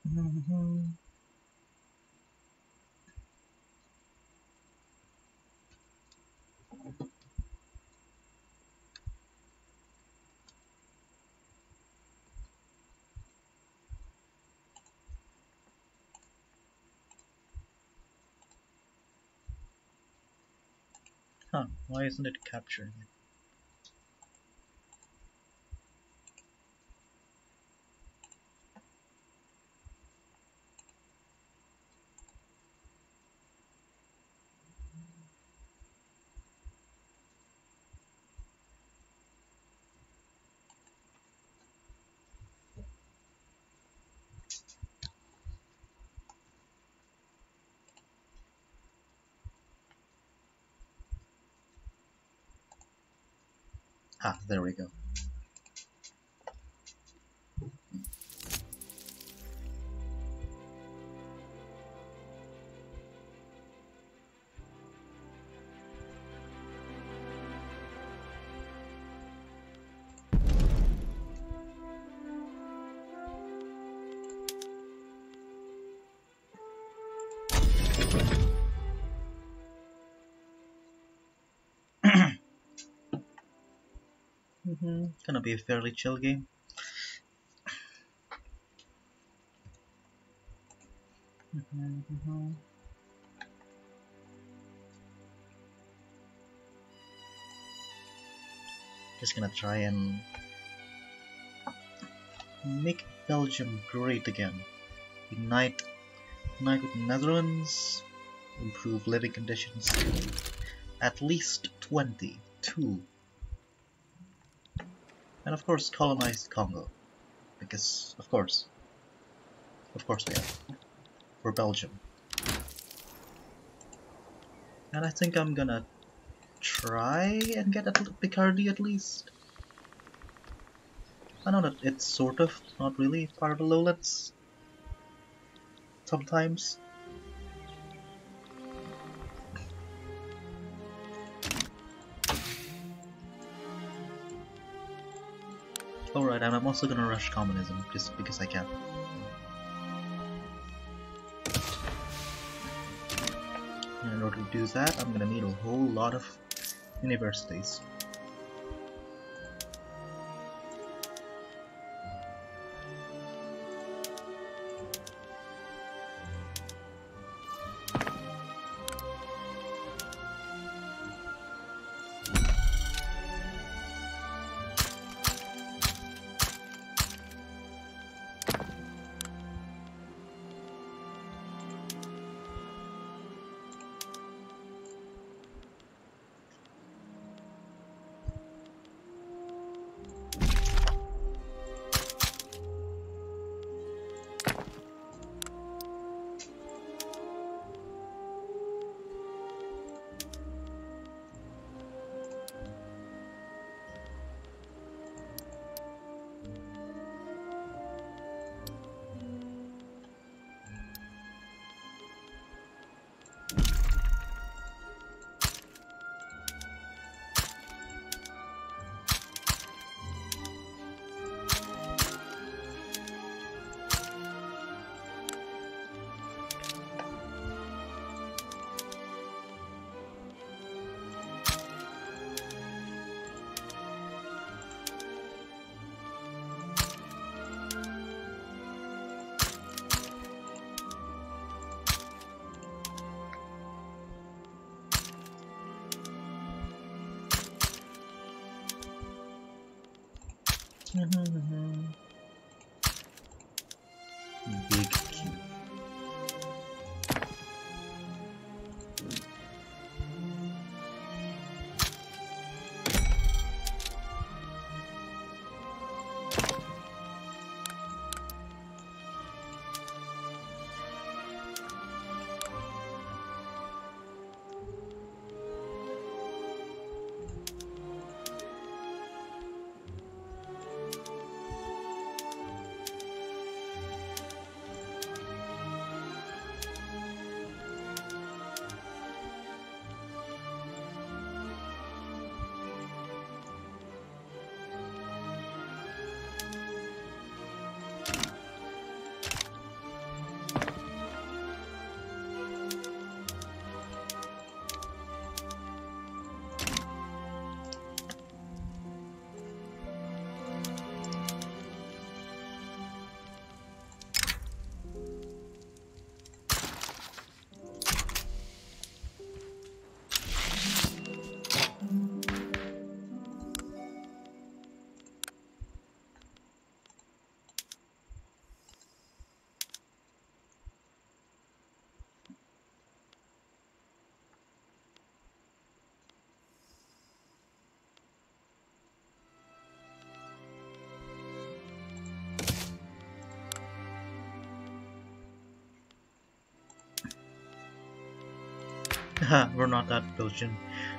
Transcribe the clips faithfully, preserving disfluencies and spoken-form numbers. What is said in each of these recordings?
Mhm. Huh, why isn't it capturing it? Ah, there we go. hmm Gonna be a fairly chill game. Mhm. Just gonna try and make Belgium great again. Unite, unite with the Netherlands, improve living conditions to at least twenty-two, and of course colonize Congo, because of course, of course we have, for Belgium. And I think I'm gonna try and get at Picardy at least. I know that it's sort of not really part of the lowlands sometimes. Alright, and I'm also gonna rush communism just because I can. And in order to do that, I'm gonna need a whole lot of universities. Big cube. We're not that Belgian.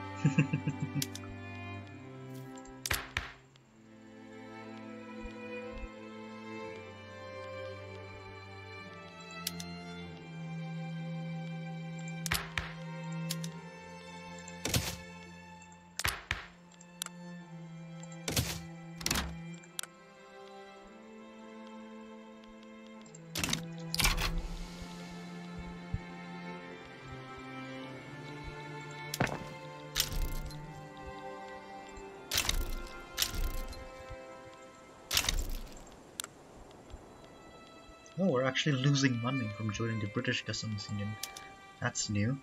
Oh, we're actually losing money from joining the British Customs Union. That's new.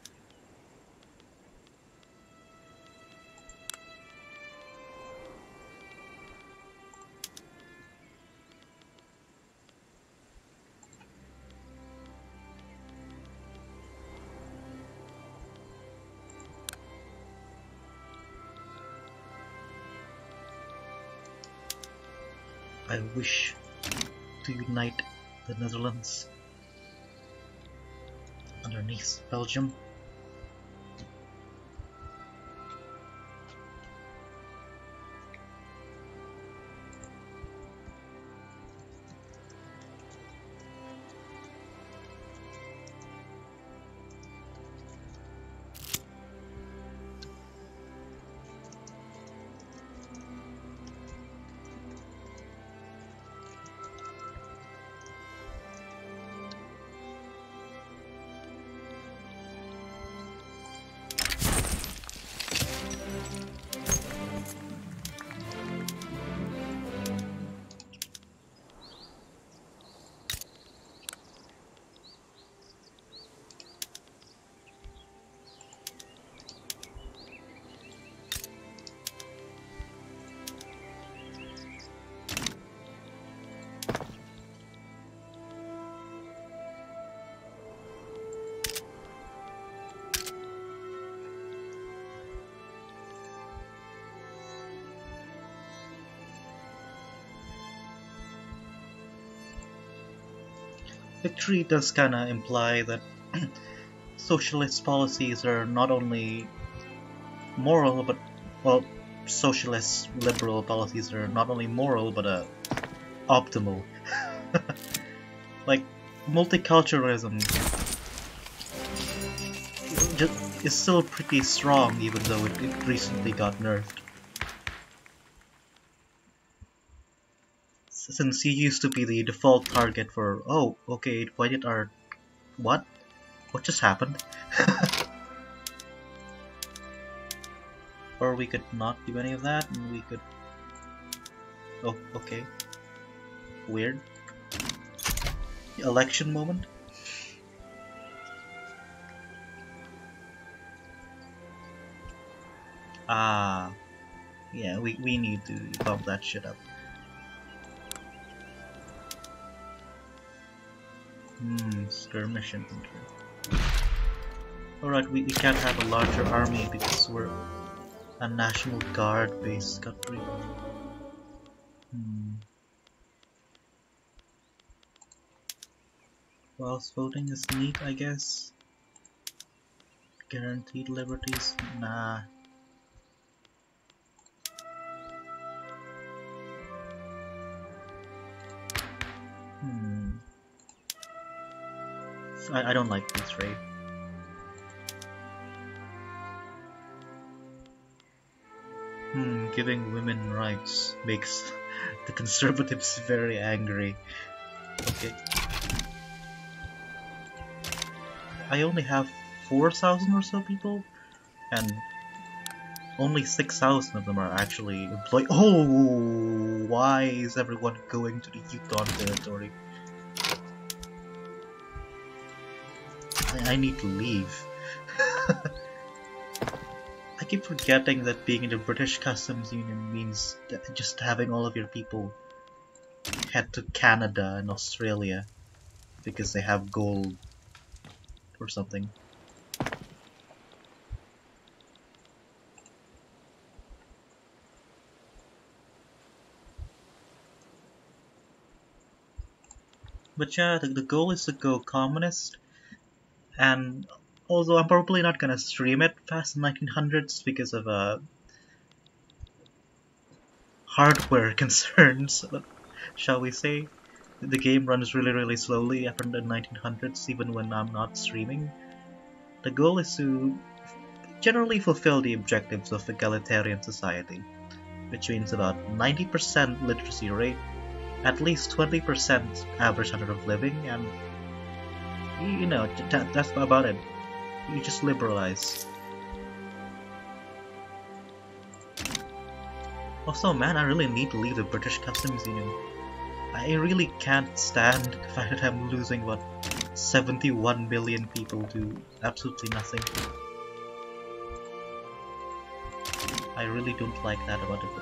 I wish to unite the Netherlands underneath Belgium. Victory does kinda imply that socialist policies are not only moral, but, well, socialist liberal policies are not only moral, but uh, optimal. Like, multiculturalism just is still pretty strong, even though it, it recently got nerfed. Since you used to be the default target for, oh, okay, why did our... what? What just happened? Or we could not do any of that, and we could... oh, okay. Weird. Election moment? Ah, yeah, we, we need to bump that shit up. Hmm, skirmish infantry. Alright, we, we can't have a larger army because we're a National Guard based country. Hmm. Whilst voting is neat, I guess. Guaranteed liberties? Nah. Hmm. I, I don't like this raid. Hmm, giving women rights makes the conservatives very angry. Okay. I only have four thousand or so people, and only six thousand of them are actually employed. Oh, why is everyone going to the Yukon territory? I, I need to leave. I keep forgetting that being in the British Customs Union means that just having all of your people head to Canada and Australia because they have gold or something. But yeah, the, the goal is to go communist, and Although I'm probably not gonna stream it past the nineteen hundreds because of uh, hardware concerns, shall we say. The game runs really really slowly after the nineteen hundreds even when I'm not streaming. The goal is to generally fulfill the objectives of egalitarian society, which means about ninety percent literacy rate, at least twenty percent average standard of living, and you know, that, that's about it. You just liberalize. Also, man, I really need to leave the British Customs Union. I really can't stand the fact that I'm losing, what, seventy-one million people to absolutely nothing. I really don't like that about it.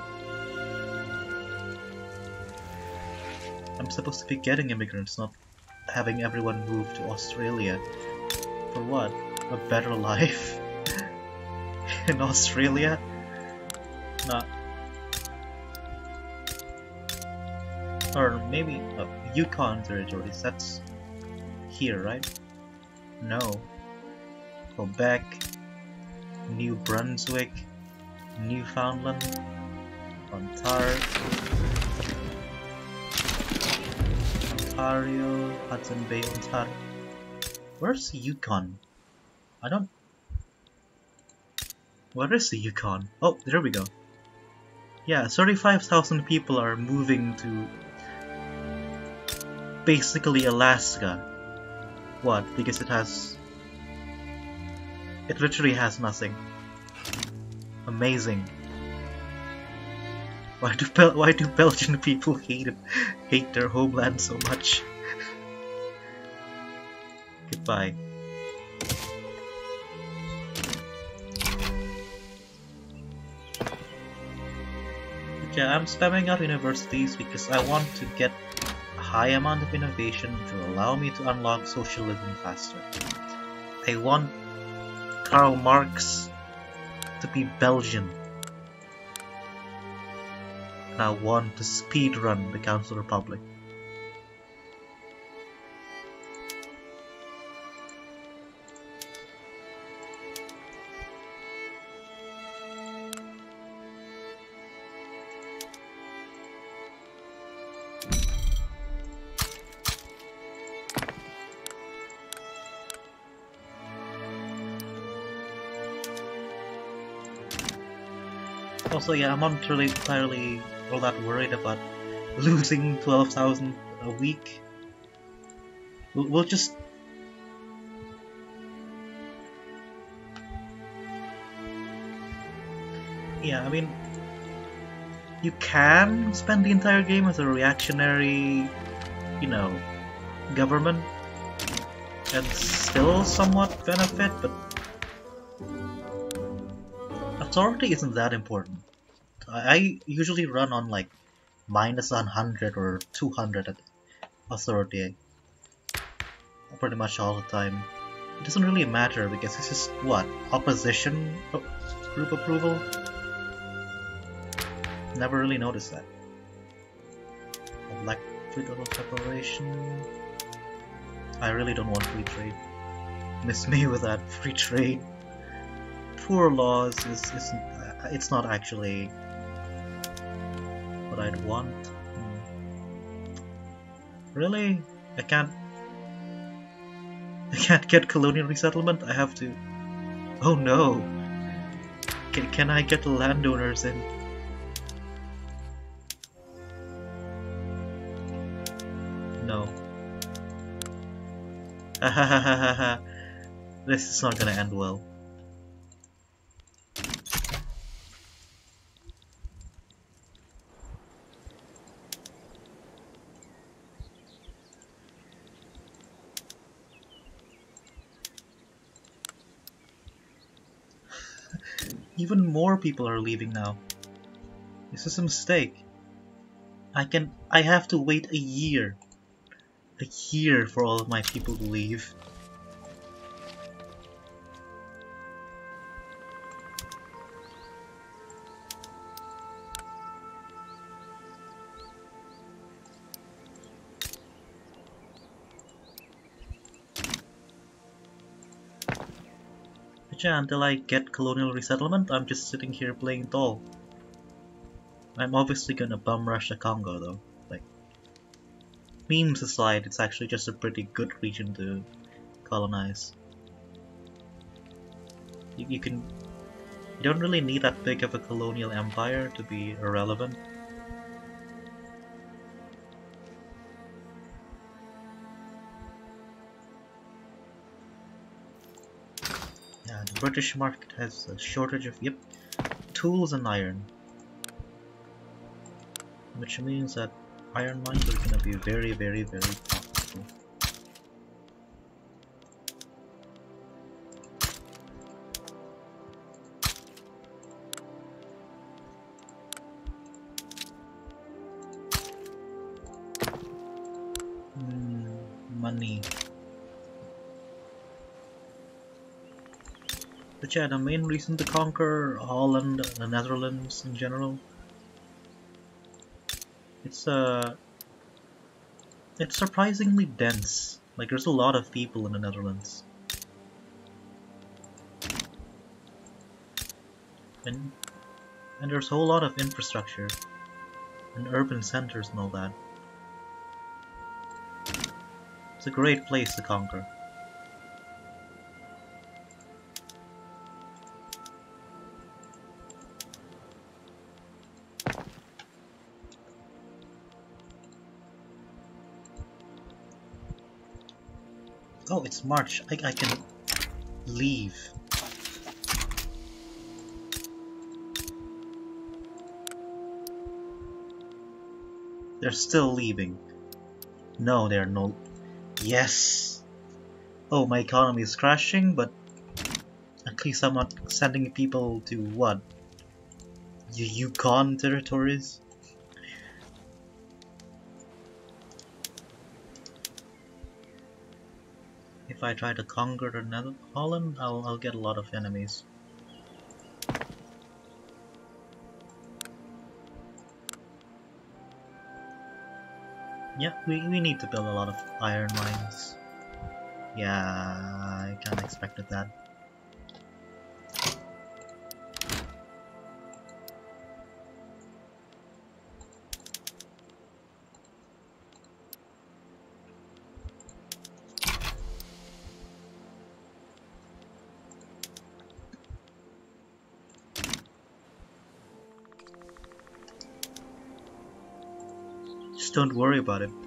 I'm supposed to be getting immigrants, not having everyone move to Australia. For what? A better life? In Australia? Not. Or maybe uh, Yukon territories, that's here, right? No. Quebec, New Brunswick, Newfoundland, Ontario, Ontario, Hudson Bay, Ontario. Where's the Yukon? I don't... Where is the Yukon? Oh, there we go. Yeah, thirty-five thousand people are moving to basically Alaska. What? Because it has... It literally has nothing. Amazing. Why do Bel why do Belgian people hate it, hate their homeland so much? Goodbye. Okay, I'm spamming out universities because I want to get a high amount of innovation which will allow me to unlock socialism faster. I want Karl Marx to be Belgian. And I want to speedrun the Council Republic. Also, yeah, I'm not really entirely all that worried about losing twelve thousand a week. We'll, we'll just... Yeah, I mean... You can spend the entire game as a reactionary, you know, government and still somewhat benefit, but authority isn't that important. I usually run on like minus one hundred or two hundred at authority pretty much all the time. It doesn't really matter because it's just what? Opposition group approval? Never really noticed that. Electric total separation. I really don't want free trade. Miss me with that free trade. Poor laws is, is it's not actually what I'd want. Hmm. Really? I can't I can't get colonial resettlement? I have to... Oh no! Can, can I get the landowners in? No. Hahaha. This is not gonna end well. Even more people are leaving now. This is a mistake. I can... I have to wait a year. A year for all of my people to leave. But yeah, until I get colonial resettlement, I'm just sitting here playing tall. I'm obviously gonna bum rush the Congo though. Like, memes aside, it's actually just a pretty good region to colonize. You, you can, you don't really need that big of a colonial empire to be irrelevant. Yeah, the British market has a shortage of, yep, tools and iron. Which means that iron mines are gonna be very, very, very profitable. Hmm, money. But yeah, the main reason to conquer Holland, the Netherlands in general, it's uh, it's surprisingly dense. Like there's a lot of people in the Netherlands, and and there's a whole lot of infrastructure and urban centers and all that. It's a great place to conquer. Oh, it's March. I, I can leave. They're still leaving. No, they're not. Yes! Oh, my economy is crashing, but at least I'm not sending people to what? Y Yukon territories? If I try to conquer the Nether Holland, I'll, I'll get a lot of enemies. Yeah, we, we need to build a lot of iron mines. Yeah, I kinda expected that. Just don't worry about it.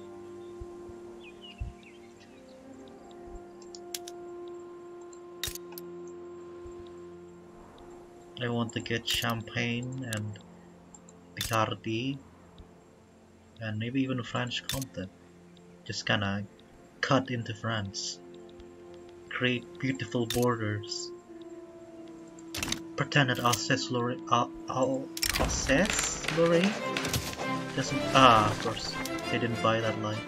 I want to get Champagne and Picardy and maybe even French Comté. Just kinda cut into France. Create beautiful borders. Pretend that Alsace-Lorraine Al Al Alsace-Lorraine doesn't. Ah, of course, they didn't buy that line.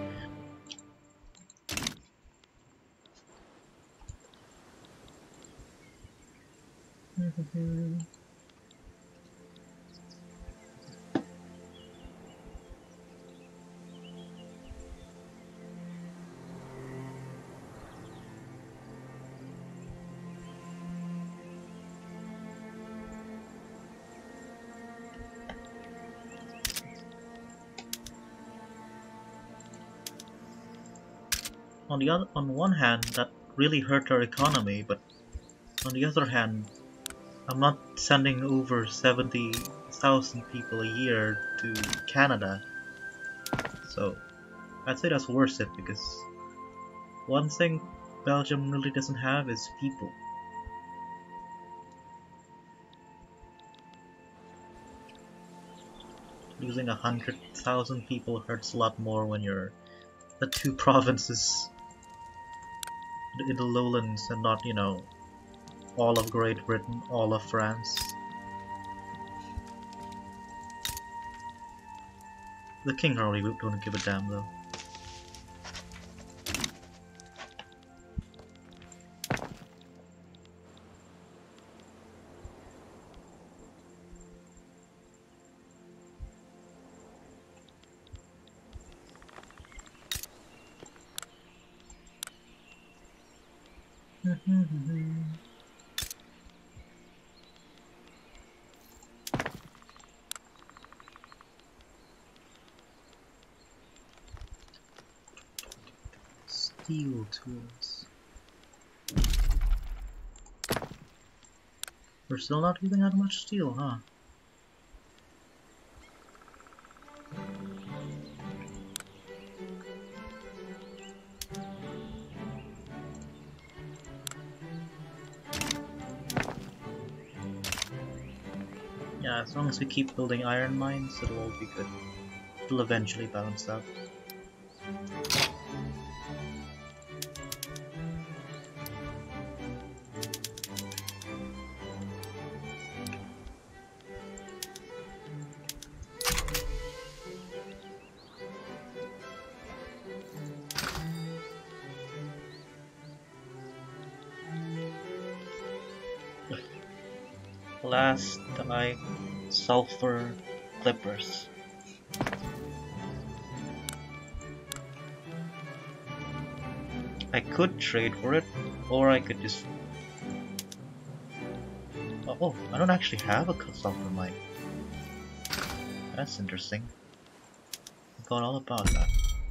On the other, on one hand, that really hurt our economy, but on the other hand, I'm not sending over seventy thousand people a year to Canada, so I'd say that's worth it because one thing Belgium really doesn't have is people. Losing a hundred thousand people hurts a lot more when you're the two provinces in the lowlands and not, you know, all of Great Britain, all of France. The king hardly don't give a damn though. steel tools. We're still not using that much steel, huh? Yeah, as long as we keep building iron mines, it'll all be good. It'll eventually balance out. Last die, sulfur clippers. I could trade for it, or I could just... Oh, oh I don't actually have a sulfur mine. That's interesting. I forgot all about that.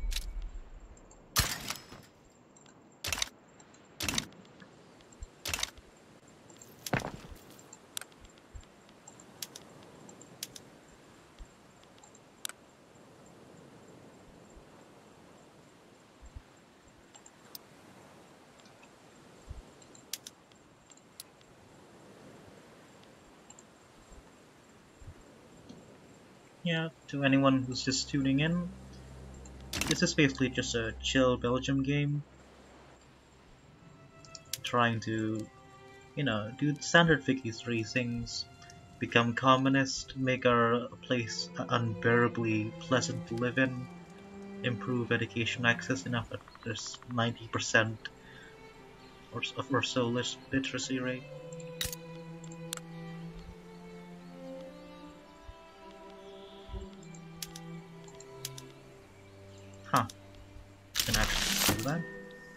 Yeah, to anyone who's just tuning in, this is basically just a chill Belgium game. Trying to, you know, do standard Vicky three things. Become communist, make our place unbearably pleasant to live in, improve education access enough that there's ninety percent or, or so literacy rate. Huh. Can actually do that.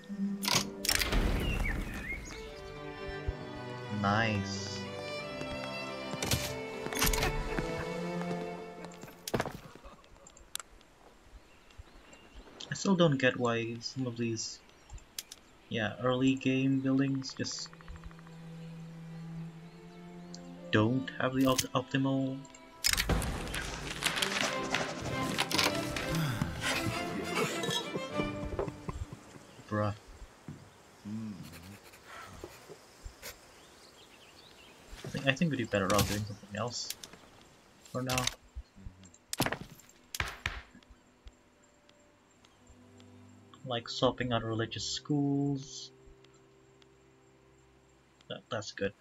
Nice. I still don't get why some of these, yeah, early game buildings just don't have the opt optimal. Bruh. I think, I think we'd be better off doing something else for now. Like swapping out religious schools. That, that's good.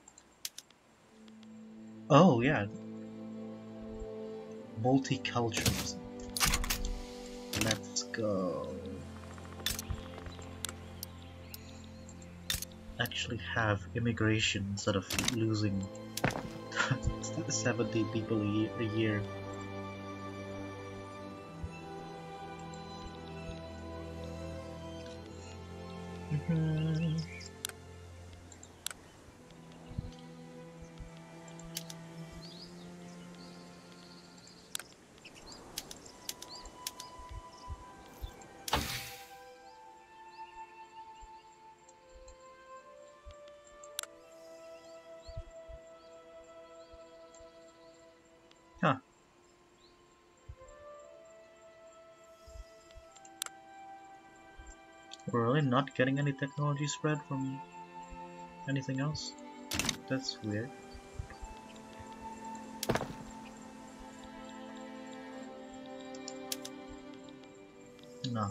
Oh yeah. Multiculturalism. Let's go. Actually have immigration instead of losing seventy people a year. Mm-hmm. Huh. We're really not getting any technology spread from anything else? That's weird. No.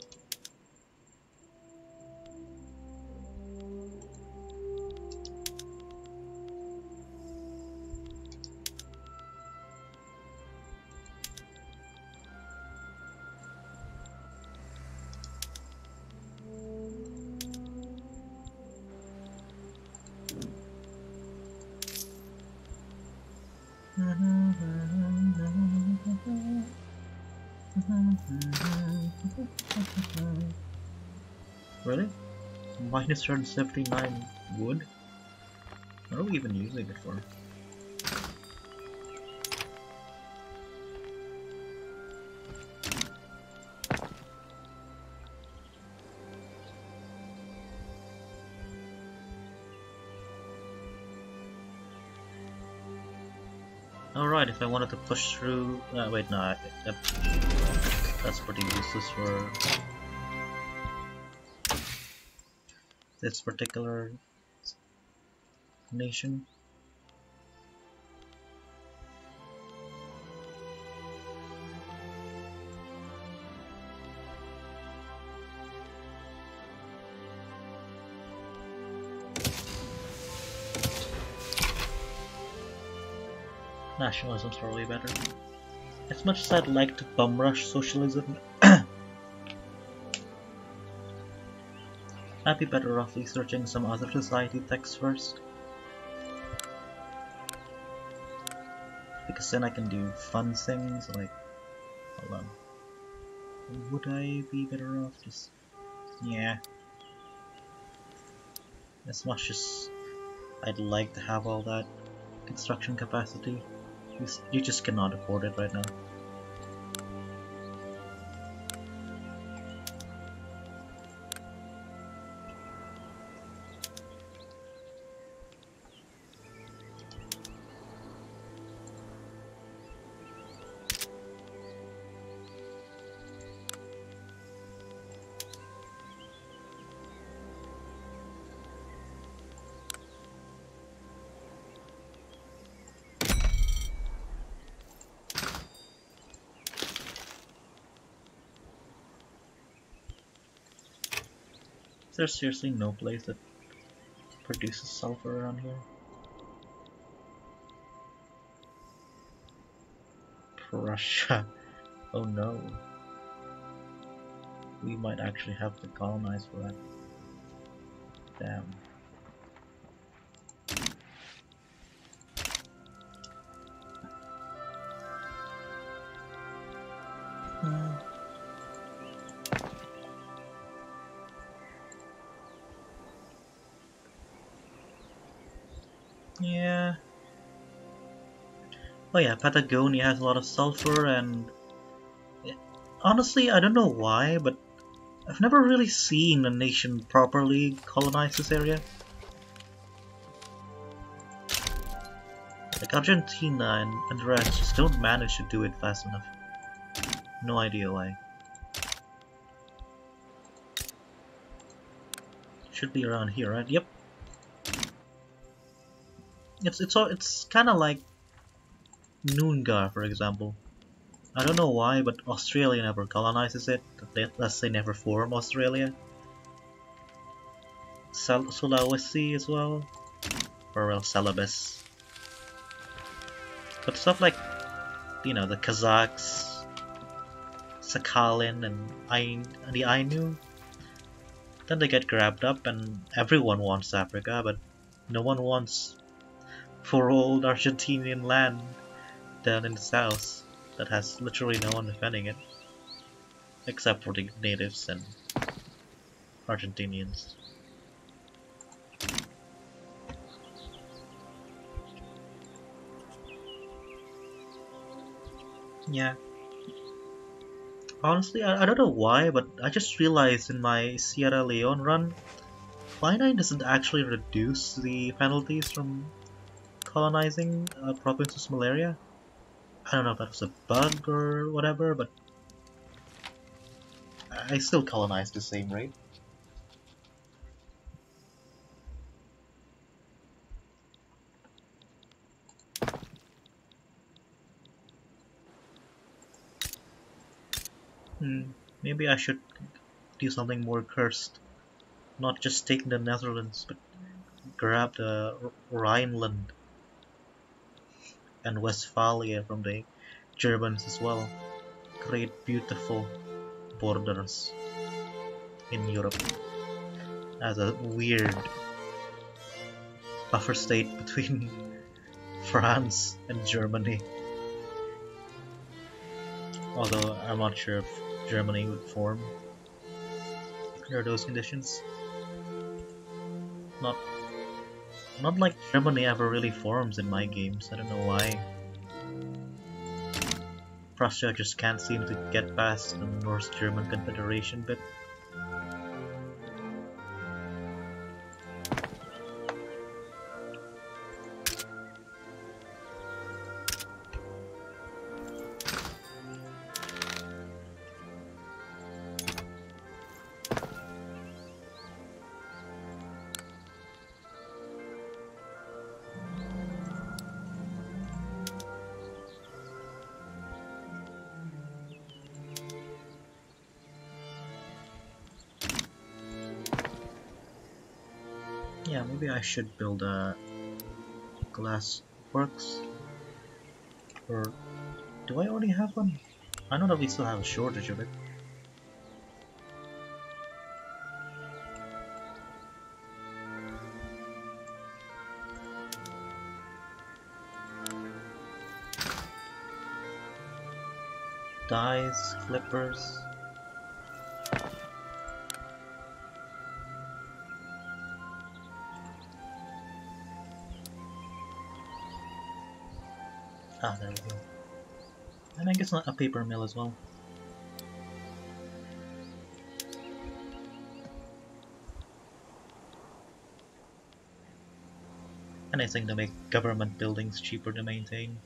Really? minus one hundred seventy-nine wood? What are we even using it for? Alright, if I wanted to push through... Uh, wait, no, I, that, that's pretty useless for this particular nation. Nationalism's probably better. As much as I'd like to bum rush socialism, I'd be better off researching some other society texts first. Because then I can do fun things like... Hold on. Would I be better off just... Yeah. As much as I'd like to have all that construction capacity, you, you just cannot afford it right now. Is there seriously no place that produces sulfur around here? Prussia. Oh no. We might actually have to colonize for that. Damn. Hmm. Yeah. Oh yeah, Patagonia has a lot of sulfur, and honestly, I don't know why, but I've never really seen a nation properly colonize this area. Like Argentina and, and the rest just don't manage to do it fast enough. No idea why. Should be around here, right? Yep. It's it's all it's kind of like Noongar, for example. I don't know why, but Australia never colonizes it. Unless they never form Australia. Sul Sulawesi as well, or well, Celebes. But stuff like, you know, the Kazakhs, Sakhalin, and Ain the Ainu, then they get grabbed up, and everyone wants Africa, but no one wants poor old Argentinian land down in the south that has literally no one defending it, except for the natives and Argentinians. Yeah. Honestly, I, I don't know why, but I just realized in my Sierra Leone run, quinine doesn't actually reduce the penalties from colonizing a province with malaria. I don't know if that was a bug or whatever, but I still colonized the same rate. Hmm, maybe I should do something more cursed. Not just take the Netherlands, but grab the Rhineland and Westphalia from the Germans as well. Create beautiful borders in Europe as a weird buffer state between France and Germany. Although I'm not sure if Germany would form under those conditions. Not not like Germany ever really forms in my games, I don't know why. Prussia just can't seem to get past the North German Confederation bit. Yeah, maybe I should build a glass works. Or do I already have one? I know that we still have a shortage of it. Dyes, flippers. Ah, there we go. And I guess not a paper mill as well. Anything to make government buildings cheaper to maintain.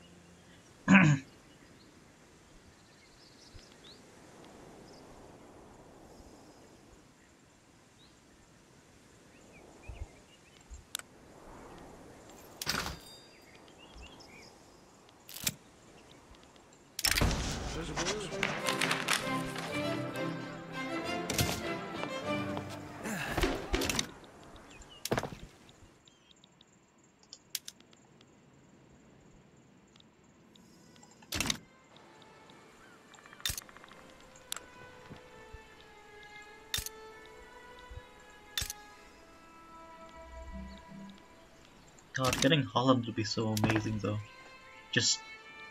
God, getting Holland would be so amazing though. Just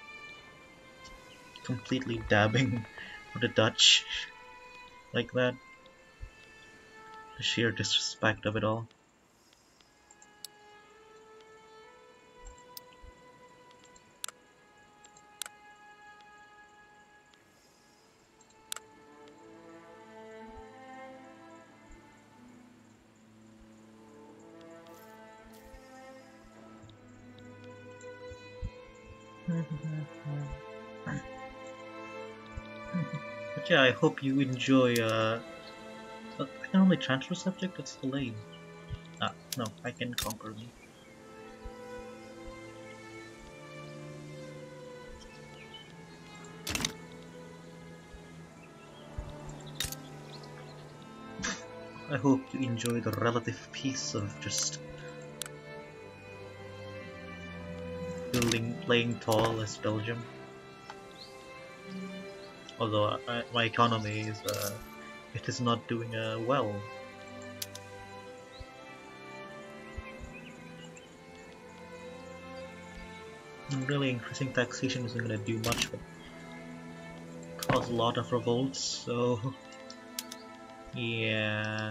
completely dabbing for the Dutch like that. The sheer disrespect of it all. But yeah, I hope you enjoy. Uh, I can only transfer subject. It's delayed. Ah, no, I can conquer me. I hope you enjoy the relative peace of just building, playing tall as Belgium. Although uh, my economy is, uh, it is not doing uh, well. And really, increasing taxation isn't going to do much, but cause a lot of revolts. So, yeah.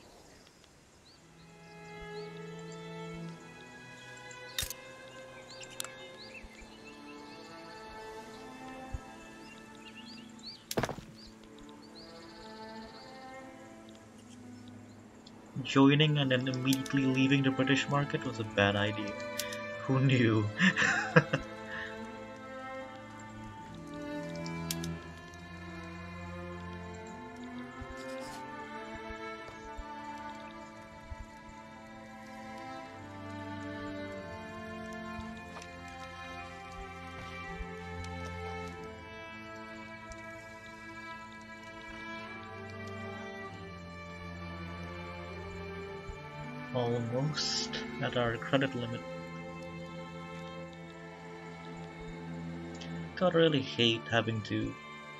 Joining and then immediately leaving the British market was a bad idea. Who knew? Almost at our credit limit. God, really hate having to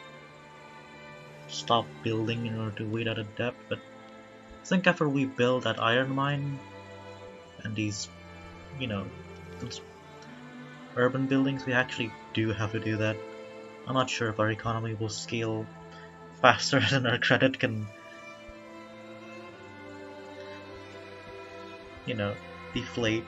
stop building in order to wait out a debt, but I think after we build that iron mine and these, you know, those urban buildings, we actually do have to do that. I'm not sure if our economy will scale faster than our credit can, you know, deflate.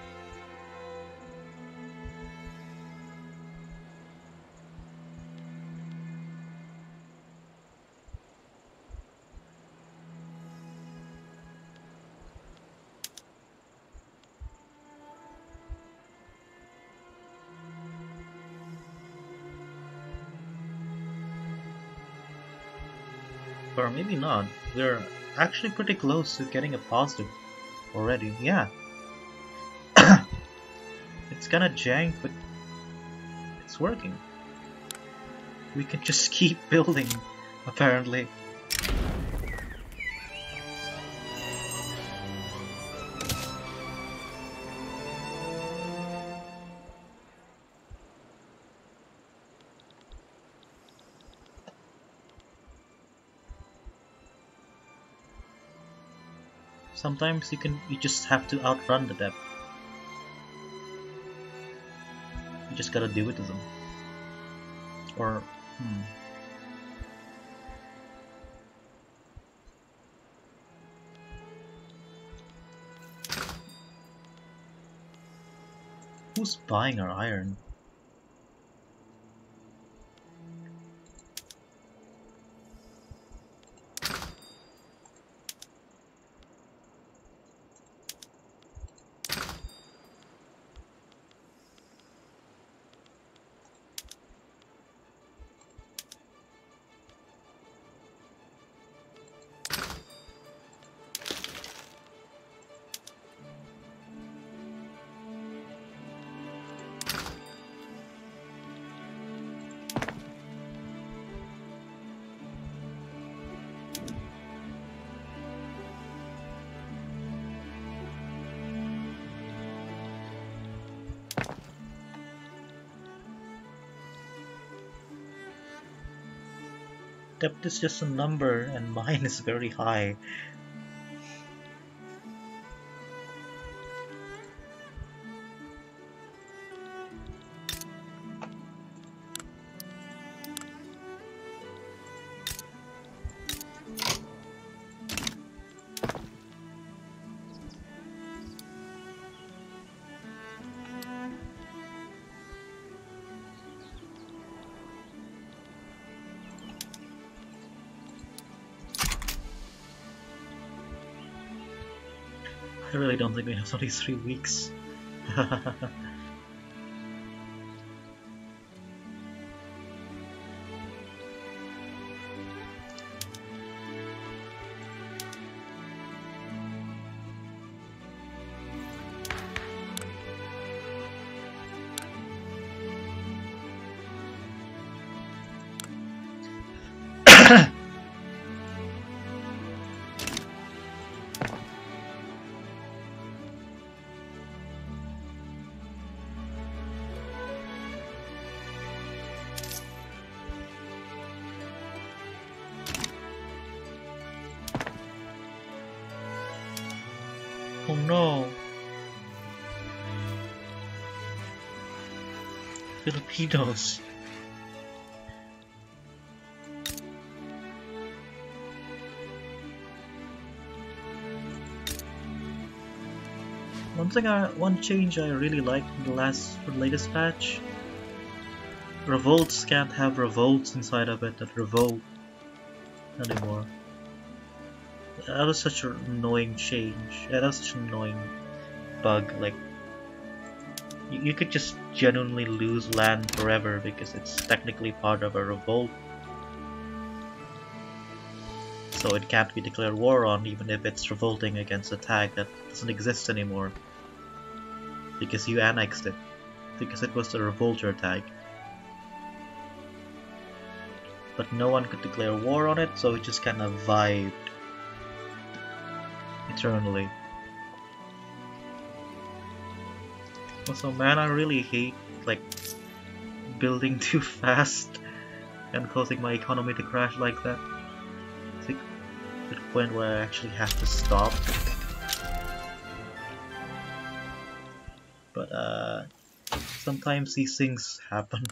Or maybe not. We're actually pretty close to getting a positive already. Yeah. It's kinda jank, but it's working. We can just keep building, apparently. Sometimes you can you just have to outrun the depth. You just gotta do it to them. Or hmm. Who's buying our iron? Depth is just a number, and mine is very high. I really don't think we have only three weeks. Oh no! Filipinos! One thing I, one change I really liked in the last, the latest patch, revolts can't have revolts inside of it that revolt anymore. That was such an annoying change. That was such an annoying bug. Like, you, you could just genuinely lose land forever because it's technically part of a revolt. So it can't be declared war on even if it's revolting against a tag that doesn't exist anymore. Because you annexed it. Because it was the revolter tag. But no one could declare war on it, so it just kind of vibed eternally. Also, man, I really hate like building too fast and causing my economy to crash like that. It's like to the point where I actually have to stop. But uh, sometimes these things happen.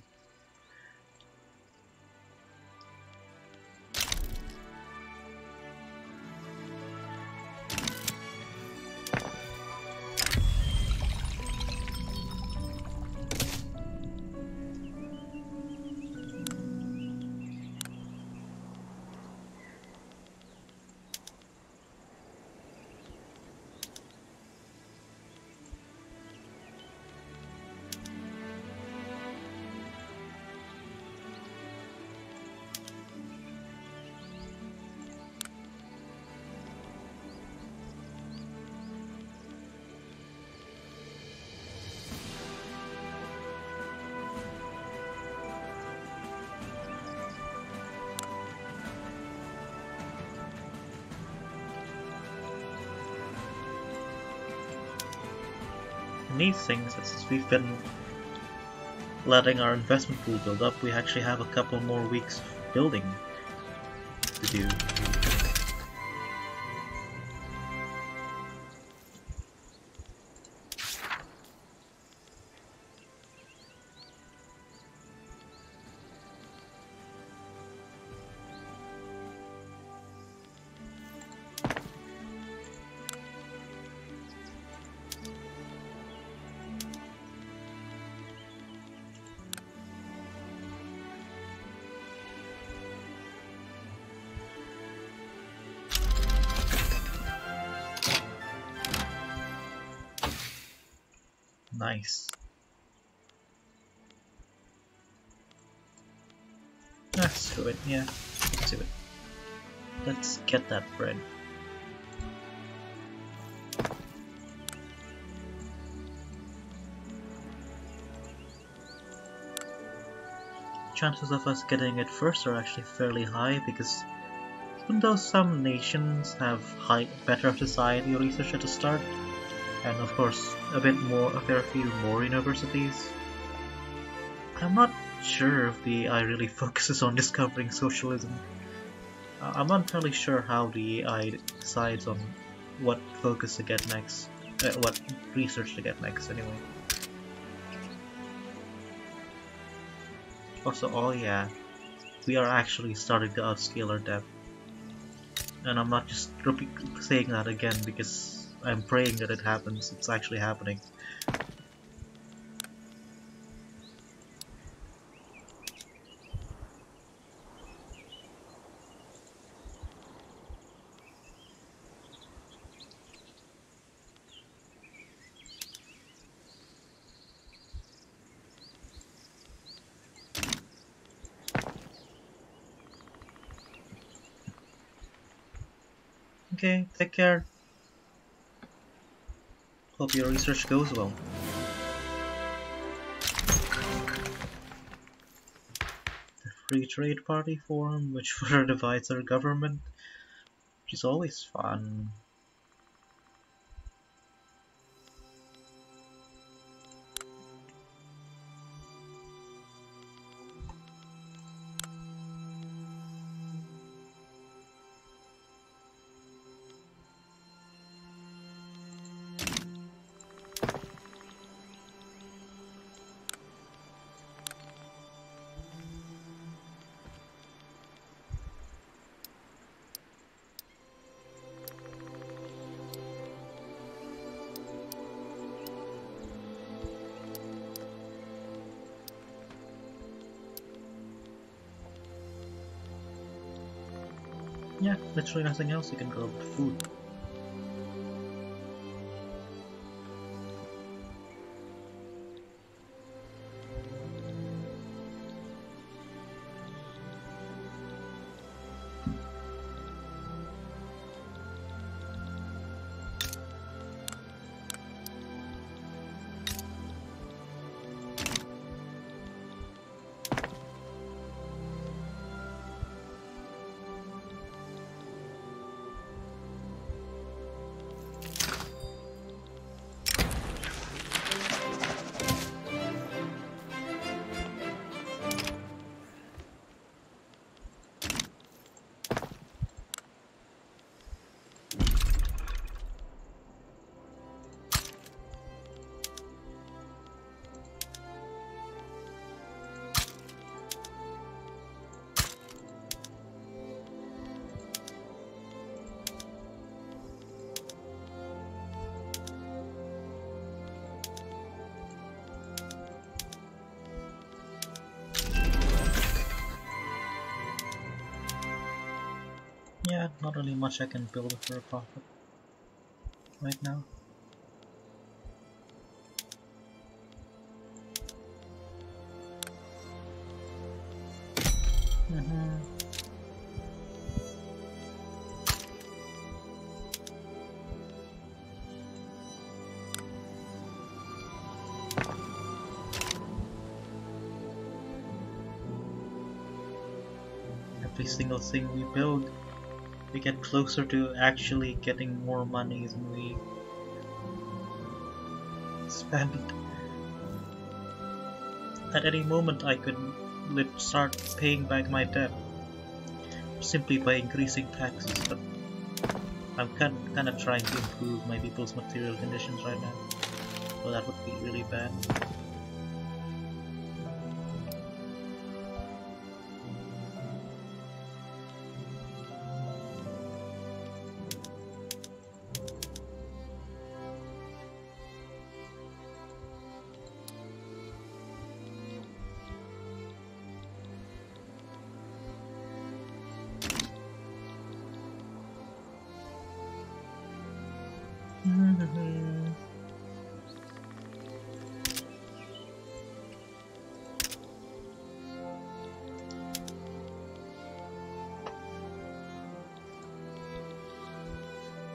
These things, since we've been letting our investment pool build up, we actually have a couple more weeks of building to do. Nice. Ah, screw it, yeah. Let's do it. Let's get that bread. Chances of us getting it first are actually fairly high because even though some nations have high, better society research at the start, and of course a bit more, a fair few more universities, I'm not sure if the A I really focuses on discovering socialism. Uh, I'm not entirely sure how the A I decides on what focus to get next, uh, what research to get next anyway. Also, oh yeah, we are actually starting to outscale our debt. And I'm not just saying that again because I'm praying that it happens, it's actually happening. Okay, take care. Hope your research goes well. The Free Trade Party form, which further divides our government, which is always fun. Yeah, literally nothing else you can grow with food. Yeah, not really much I can build for a profit right now. Mm-hmm. Every single thing we build, we get closer to actually getting more money than we spend. At any moment I could start paying back my debt simply by increasing taxes, but I'm kind kind of trying to improve my people's material conditions right now, so that would be really bad.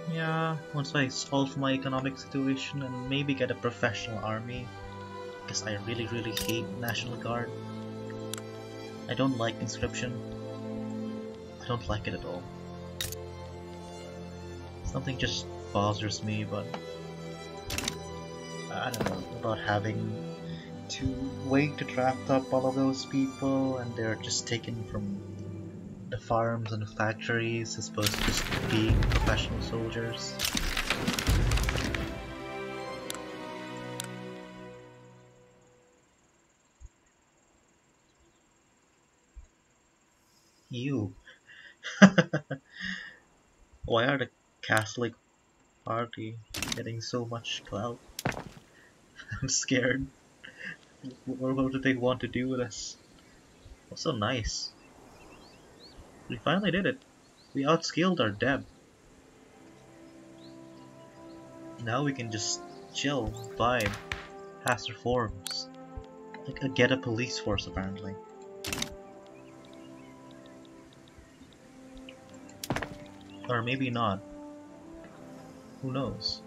Yeah, once I solve my economic situation and maybe get a professional army, because I really really hate National Guard. I don't like conscription. I don't like it at all. Something just bothers me, but I don't know, about having to wait to draft up all of those people and they're just taken from the farms and the factories as opposed to just being professional soldiers. You. Why are the Catholic Party getting so much clout? I'm scared. What, what do they want to do with us? Also nice. We finally did it. We outskilled our debt. Now we can just chill, vibe, pass reforms. Like, uh, get a police force apparently. Or maybe not. Who knows?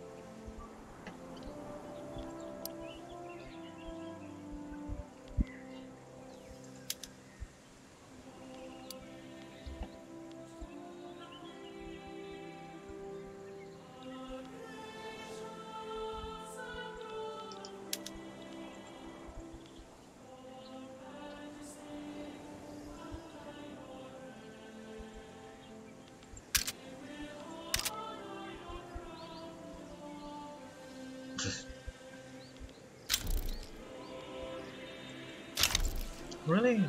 Really?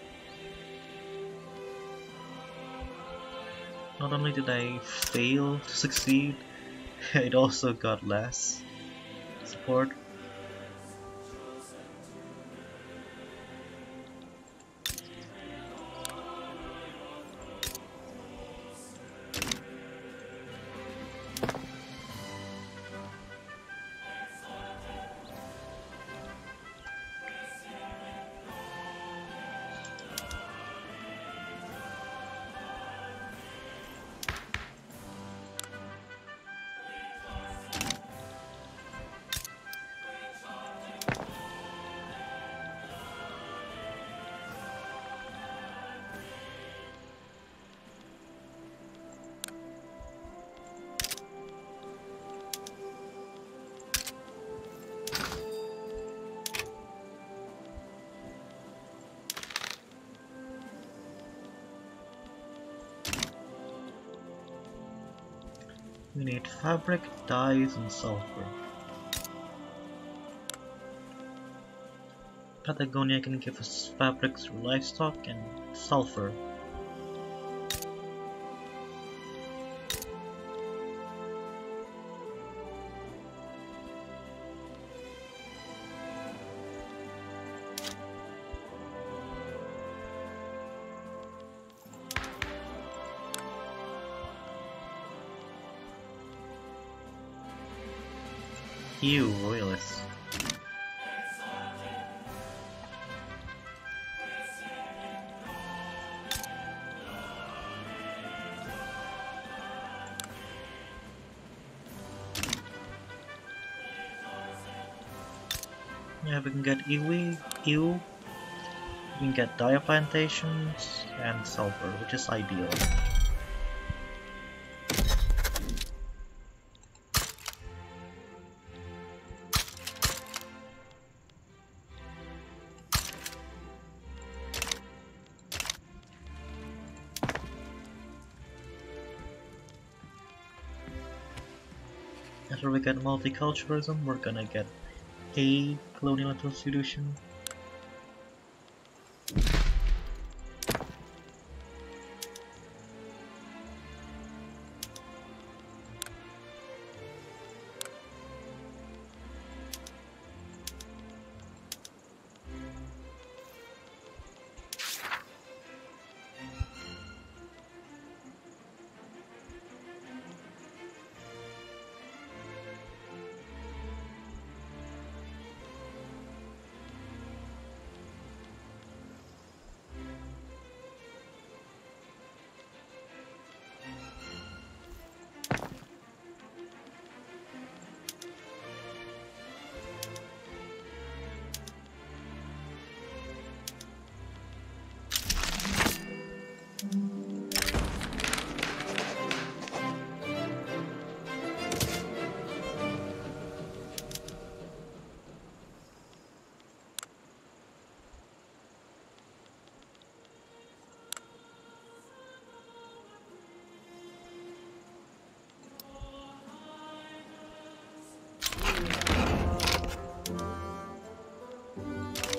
Not only did I fail to succeed, it also got less support. We need fabric, dyes, and sulfur. Patagonia can give us fabric through livestock and sulfur. You royalists. Yeah, we can get iwi, ew, we can get dye plantations and sulfur, which is ideal. After we get multiculturalism, we're gonna get a colonial constitution.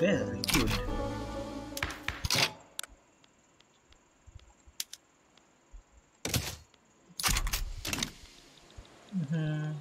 Very good. Mm-hmm.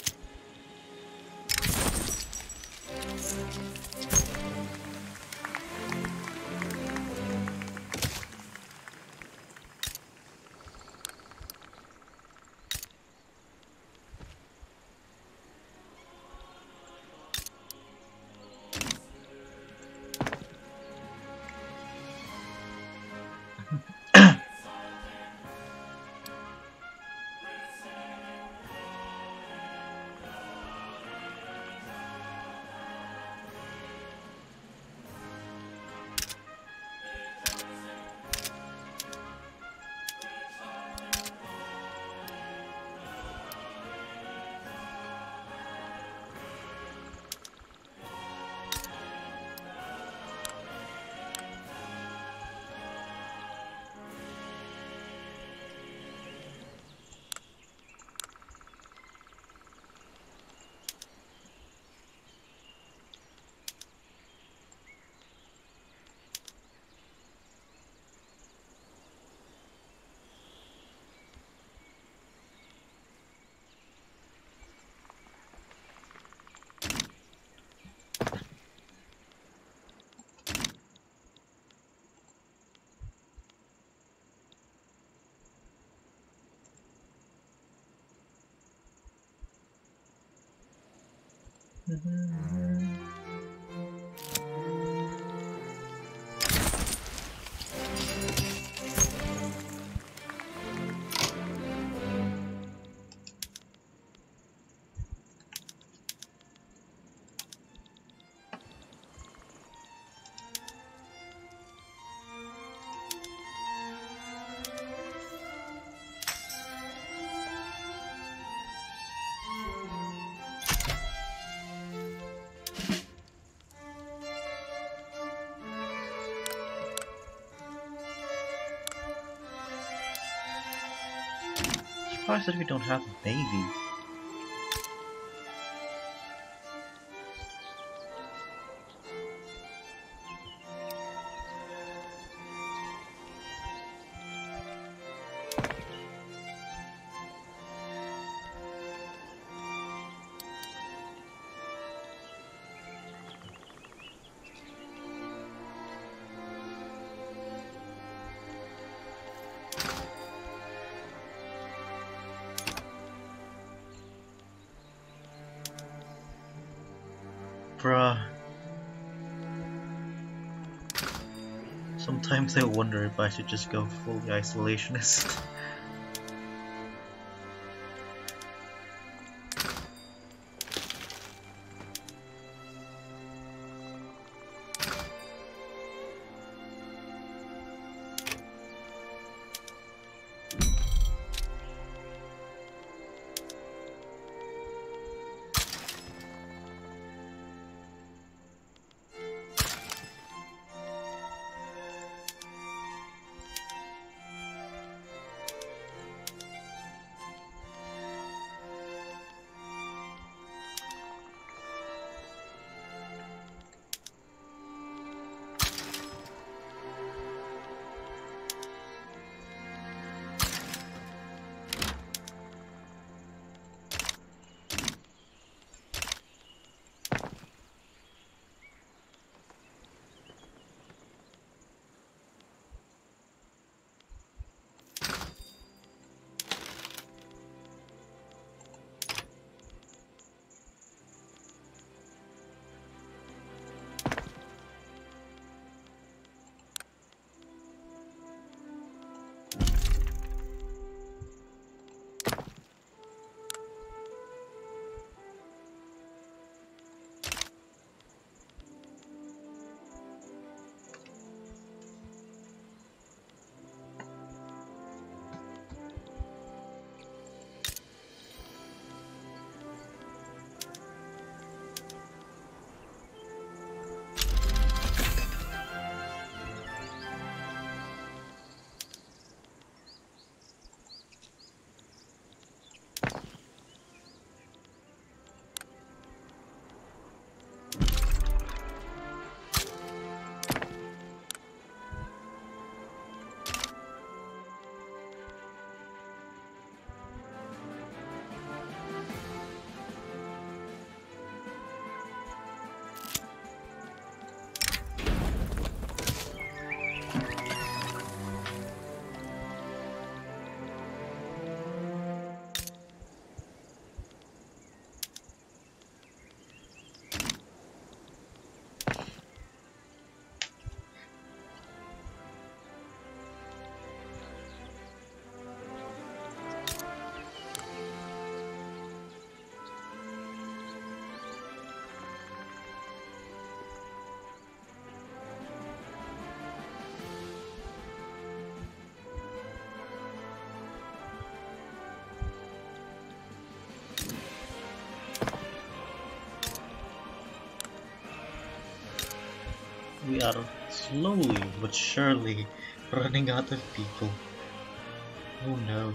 Surprised that we don't have a baby. Bruh. Sometimes I wonder if I should just go fully isolationist. We are slowly but surely running out of people. Oh no.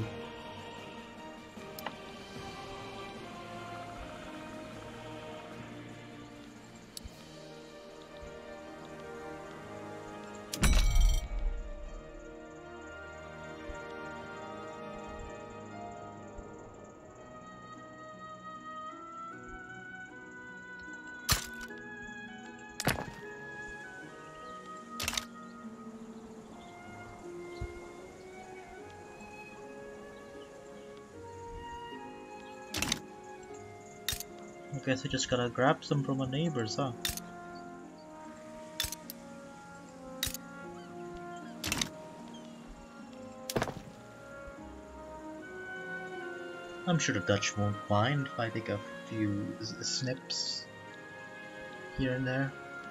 I guess I just gotta grab some from my neighbors, huh? I'm sure the Dutch won't mind if I take a few s snips here and there.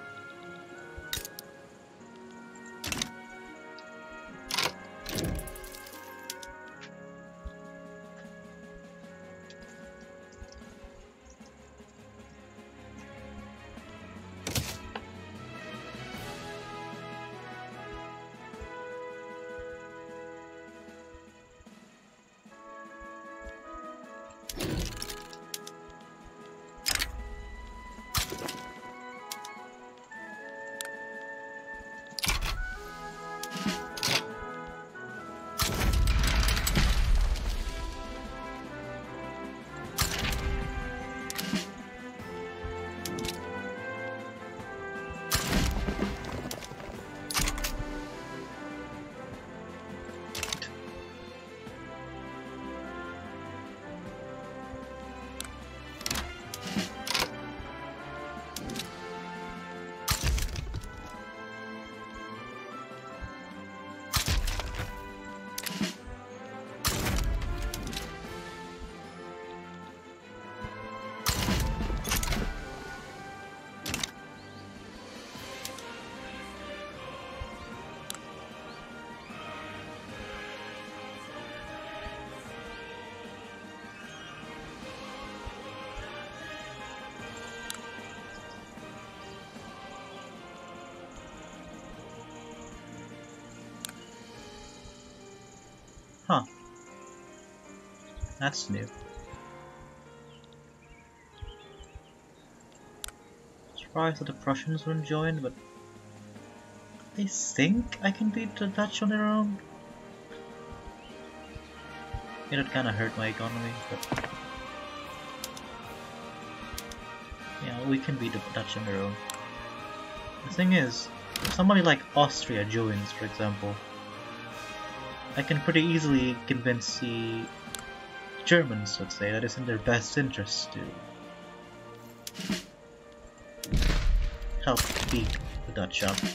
Huh. That's new. Surprised that the Prussians wouldn't join, but they think I can beat the Dutch on their own. It'd kinda hurt my economy, but yeah, we can beat the Dutch on their own. The thing is, if somebody like Austria joins, for example, I can pretty easily convince the Germans, let's say, that it's in their best interest to help beat the Dutch up.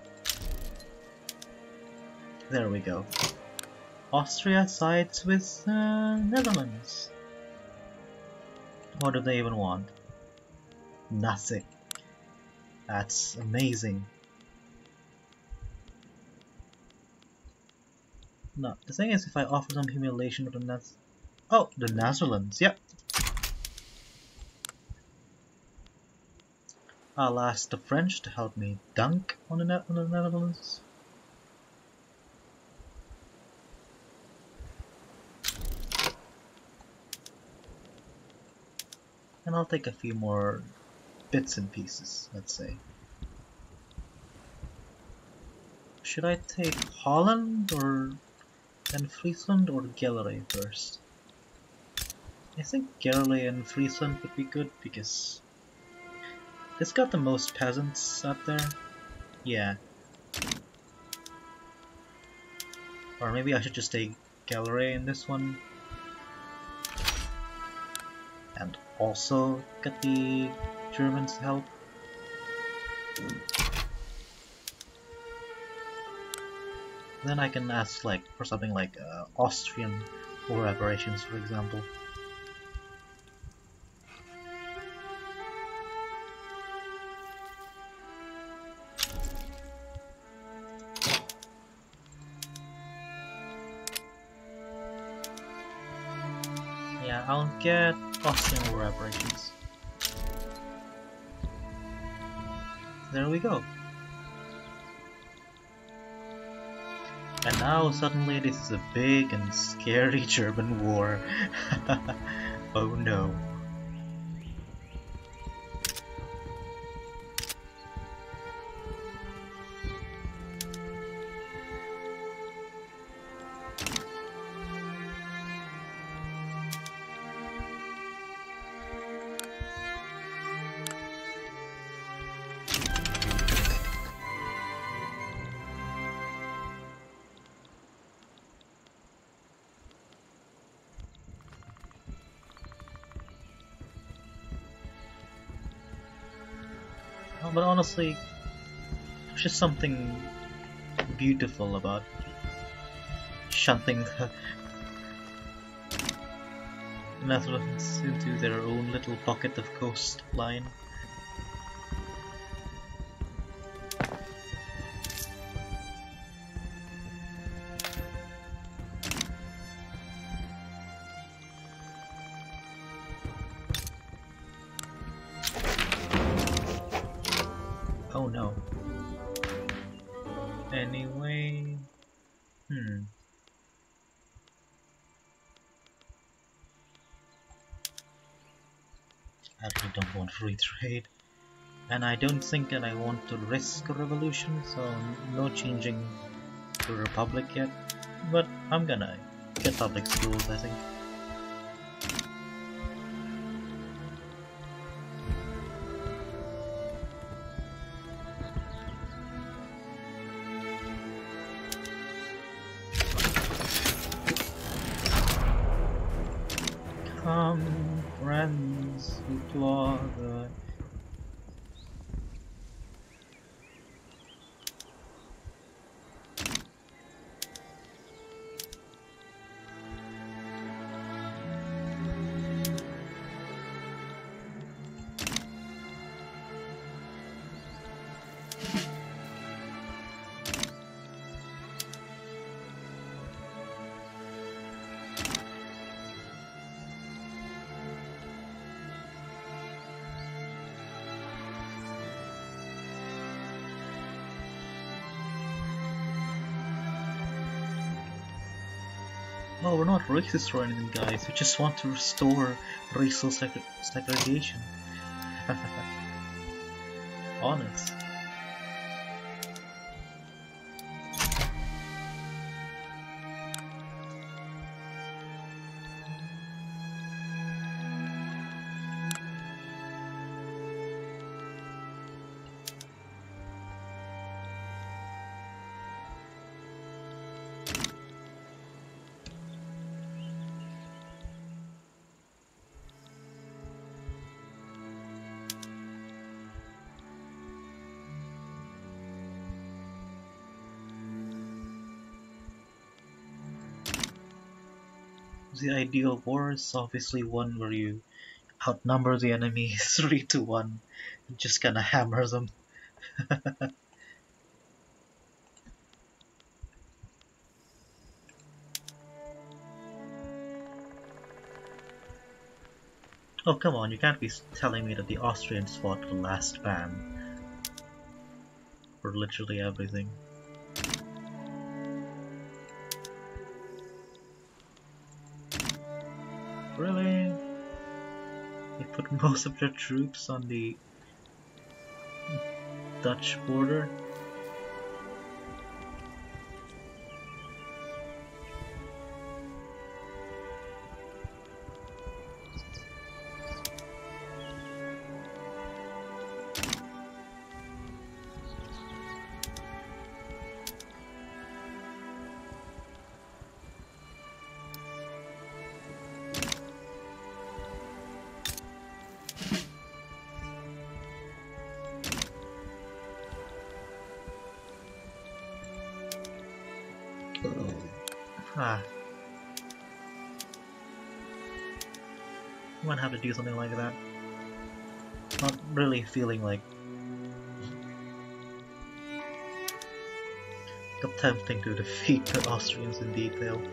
There we go. Austria sides with uh, Netherlands. What do they even want? Nothing. That's amazing. No, the thing is, if I offer some humiliation to the Neth- Oh, the Netherlands, yep. I'll ask the French to help me dunk on the, ne on the Netherlands. And I'll take a few more bits and pieces, let's say. Should I take Holland or then Friesland or Gelre first? I think Gelre and Friesland would be good because it's got the most peasants up there. Yeah. Or maybe I should just take Gelre in this one. And also get the Germans to help. Then I can ask like for something like uh, Austrian war reparations, for example. Yeah, I'll get Austrian war reparations. There we go. And now suddenly this is a big and scary German war. Oh no. Oh, but honestly, there's just something beautiful about shunting the Netherlands into their own little pocket of coastline. Oh no. Anyway... Hmm. I really don't want free trade. And I don't think that I want to risk a revolution, so no changing to Republic yet. But I'm gonna get public schools, I think. Come, friends, who claw the... Oh, we're not racist or anything, guys. We just want to restore racial seg segregation. Honest. The ideal war is obviously one where you outnumber the enemy three to one and just kinda hammer them. Oh, come on, you can't be telling me that the Austrians fought the last man for literally everything. Really? They put most of their troops on the Dutch border? Ah. You might have to do something like that. Not really feeling like attempting to defeat the Austrians in detail.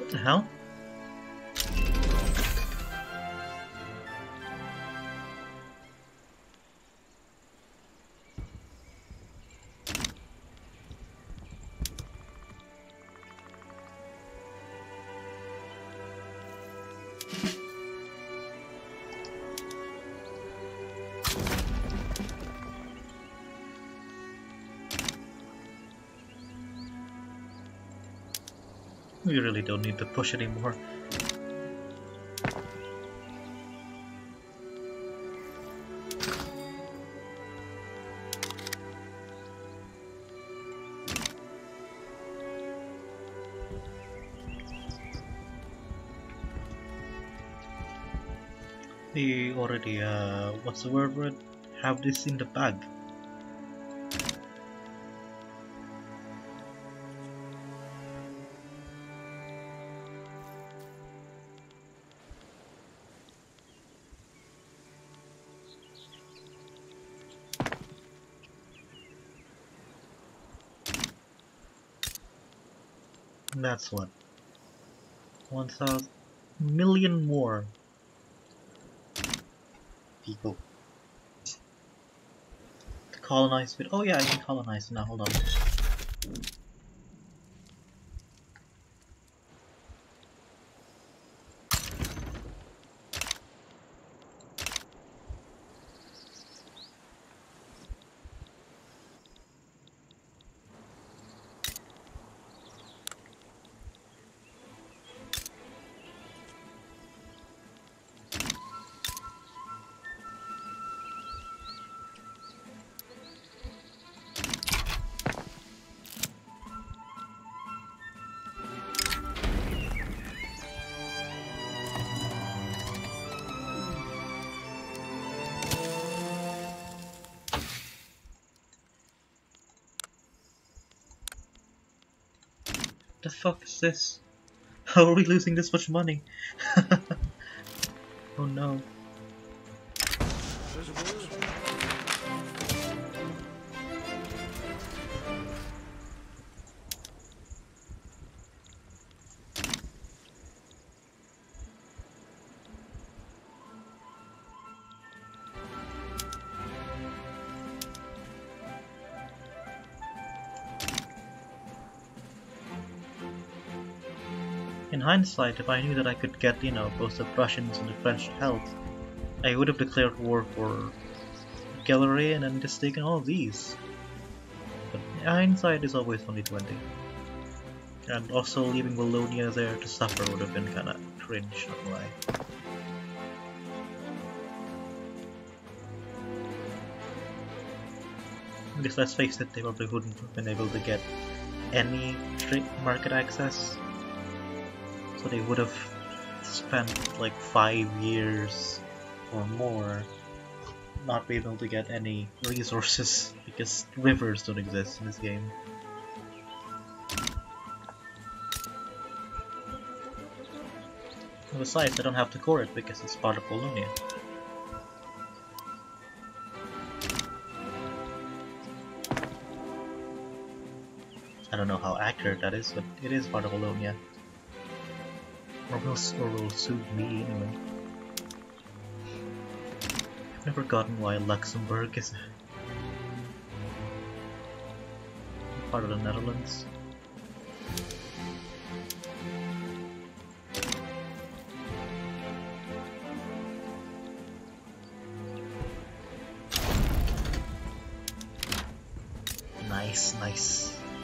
The hell? We really don't need to push anymore. We already, uh, what's the word for it? Have this in the bag. And that's what? One thousand million more people to colonize with. Oh yeah, I can colonize now, hold on. The fuck is this? How are we losing this much money? Oh no. In hindsight, if I knew that I could get, you know, both the Prussians and the French help, I would have declared war for Gallery and then just taken all of these. But hindsight is always twenty twenty. And also leaving Wallonia there to suffer would have been kinda cringe, not gonna lie. Because let's face it, they probably wouldn't have been able to get any trade market access. So they would have spent like five years or more not be able to get any resources because rivers don't exist in this game. And besides, I don't have to core it because it's part of Wallonia. I don't know how accurate that is, but it is part of Wallonia. Or will, or will soon be anyway. I've never gotten why Luxembourg is part of the Netherlands. Nice, nice.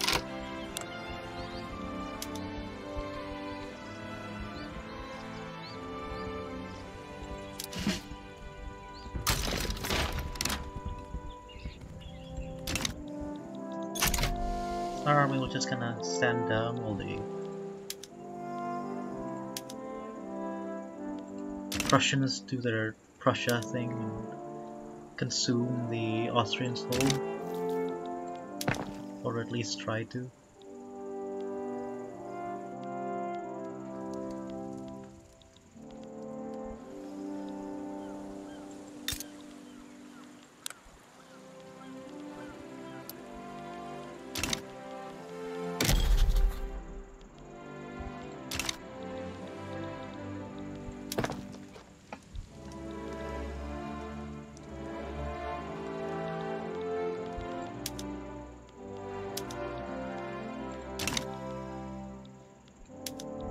Our army will just kinda stand down while the Prussians do their Prussia thing and consume the Austrians whole. Or at least try to.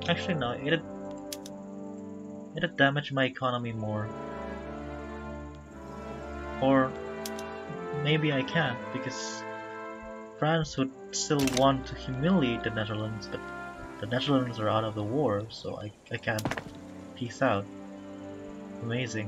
Actually, no. It'd it'd damage my economy more. Or maybe I can't because France would still want to humiliate the Netherlands, but the Netherlands are out of the war, so I I can't. Peace out. Amazing.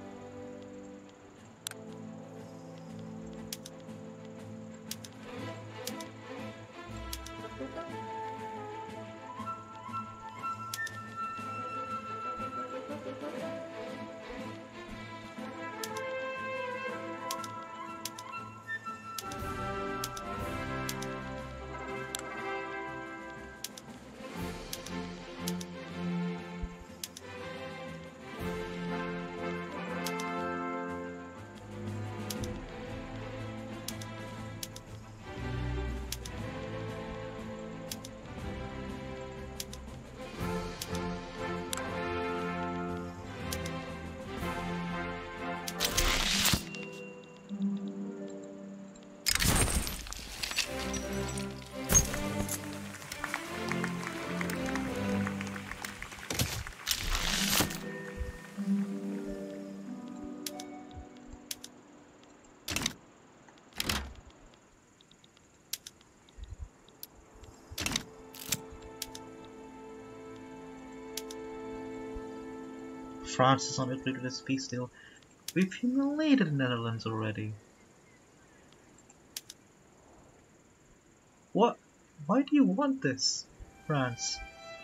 France is on its way to this peace deal. We've humiliated the Netherlands already. What? Why do you want this, France?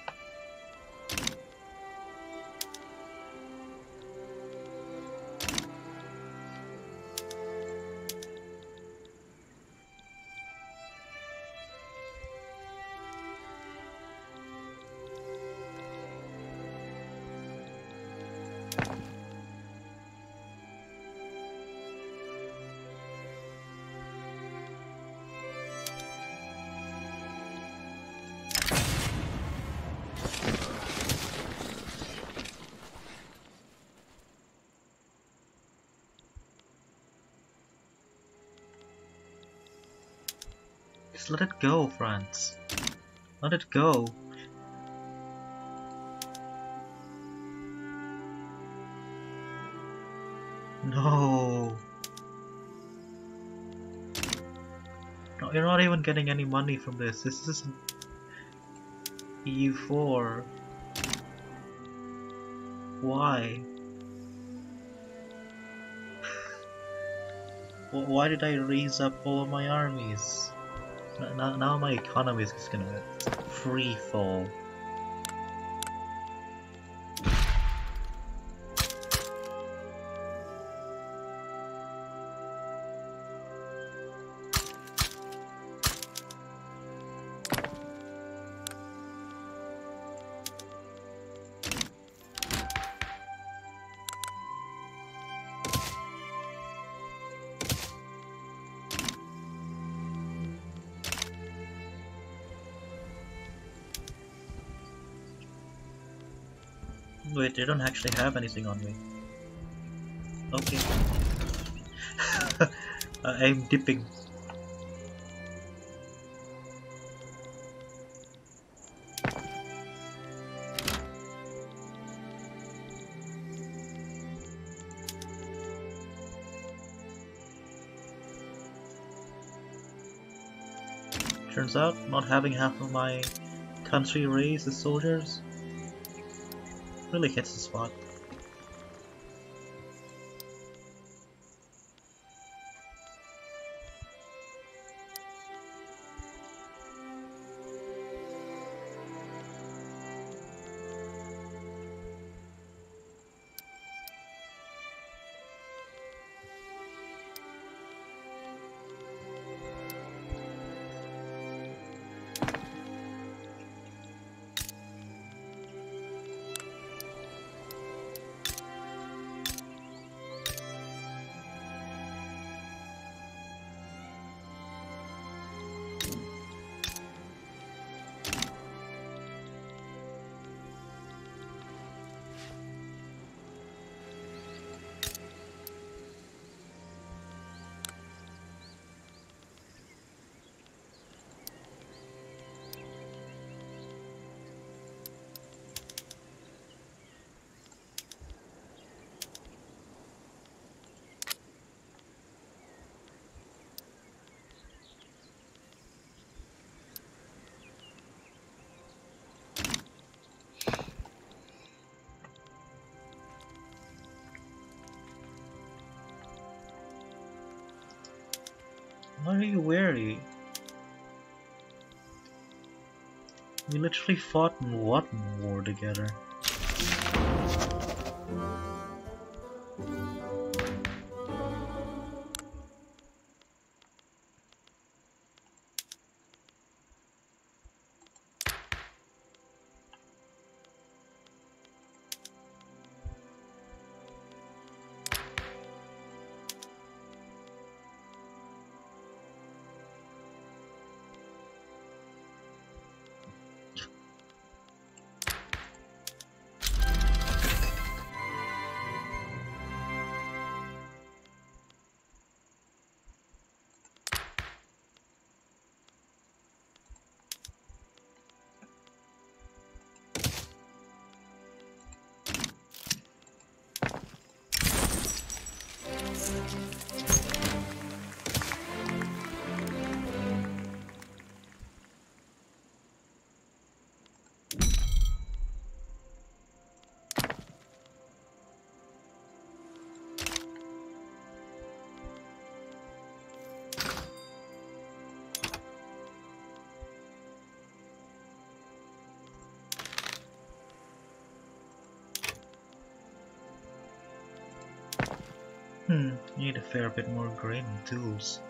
Just let it go, France. Let it go. No. No, you're not even getting any money from this. This isn't E U four. Why? Why did I raise up all of my armies? Now, now my economy is just gonna free fall. Wait, they don't actually have anything on me. Okay. I'm dipping. Turns out, not having half of my country raised as soldiers really hits the spot. Why are you wary? We literally fought in what war together? Hmm, need a fair bit more grain and tools.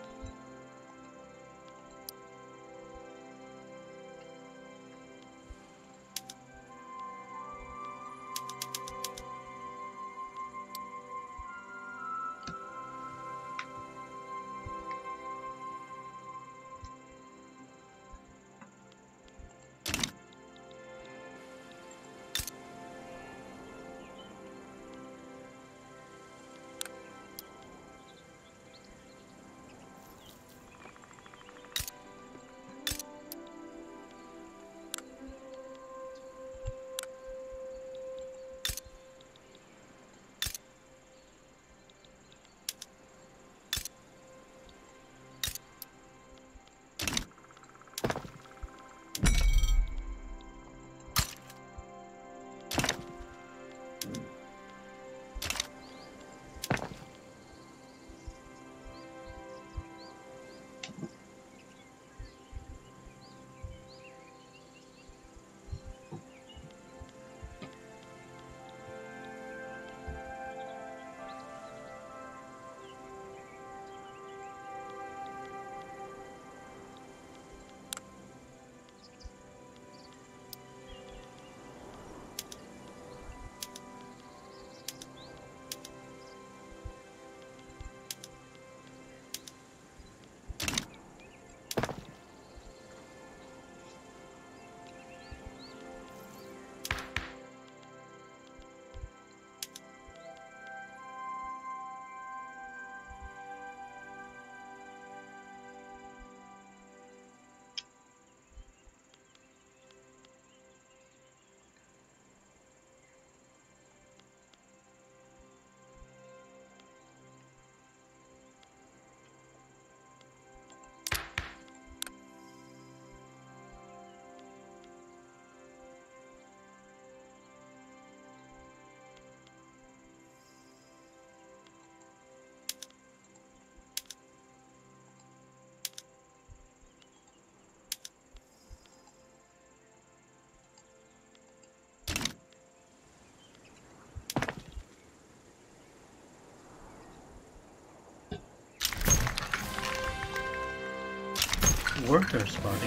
Workers party?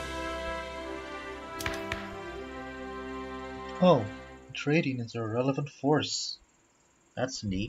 Oh, trading is a relevant force. That's neat.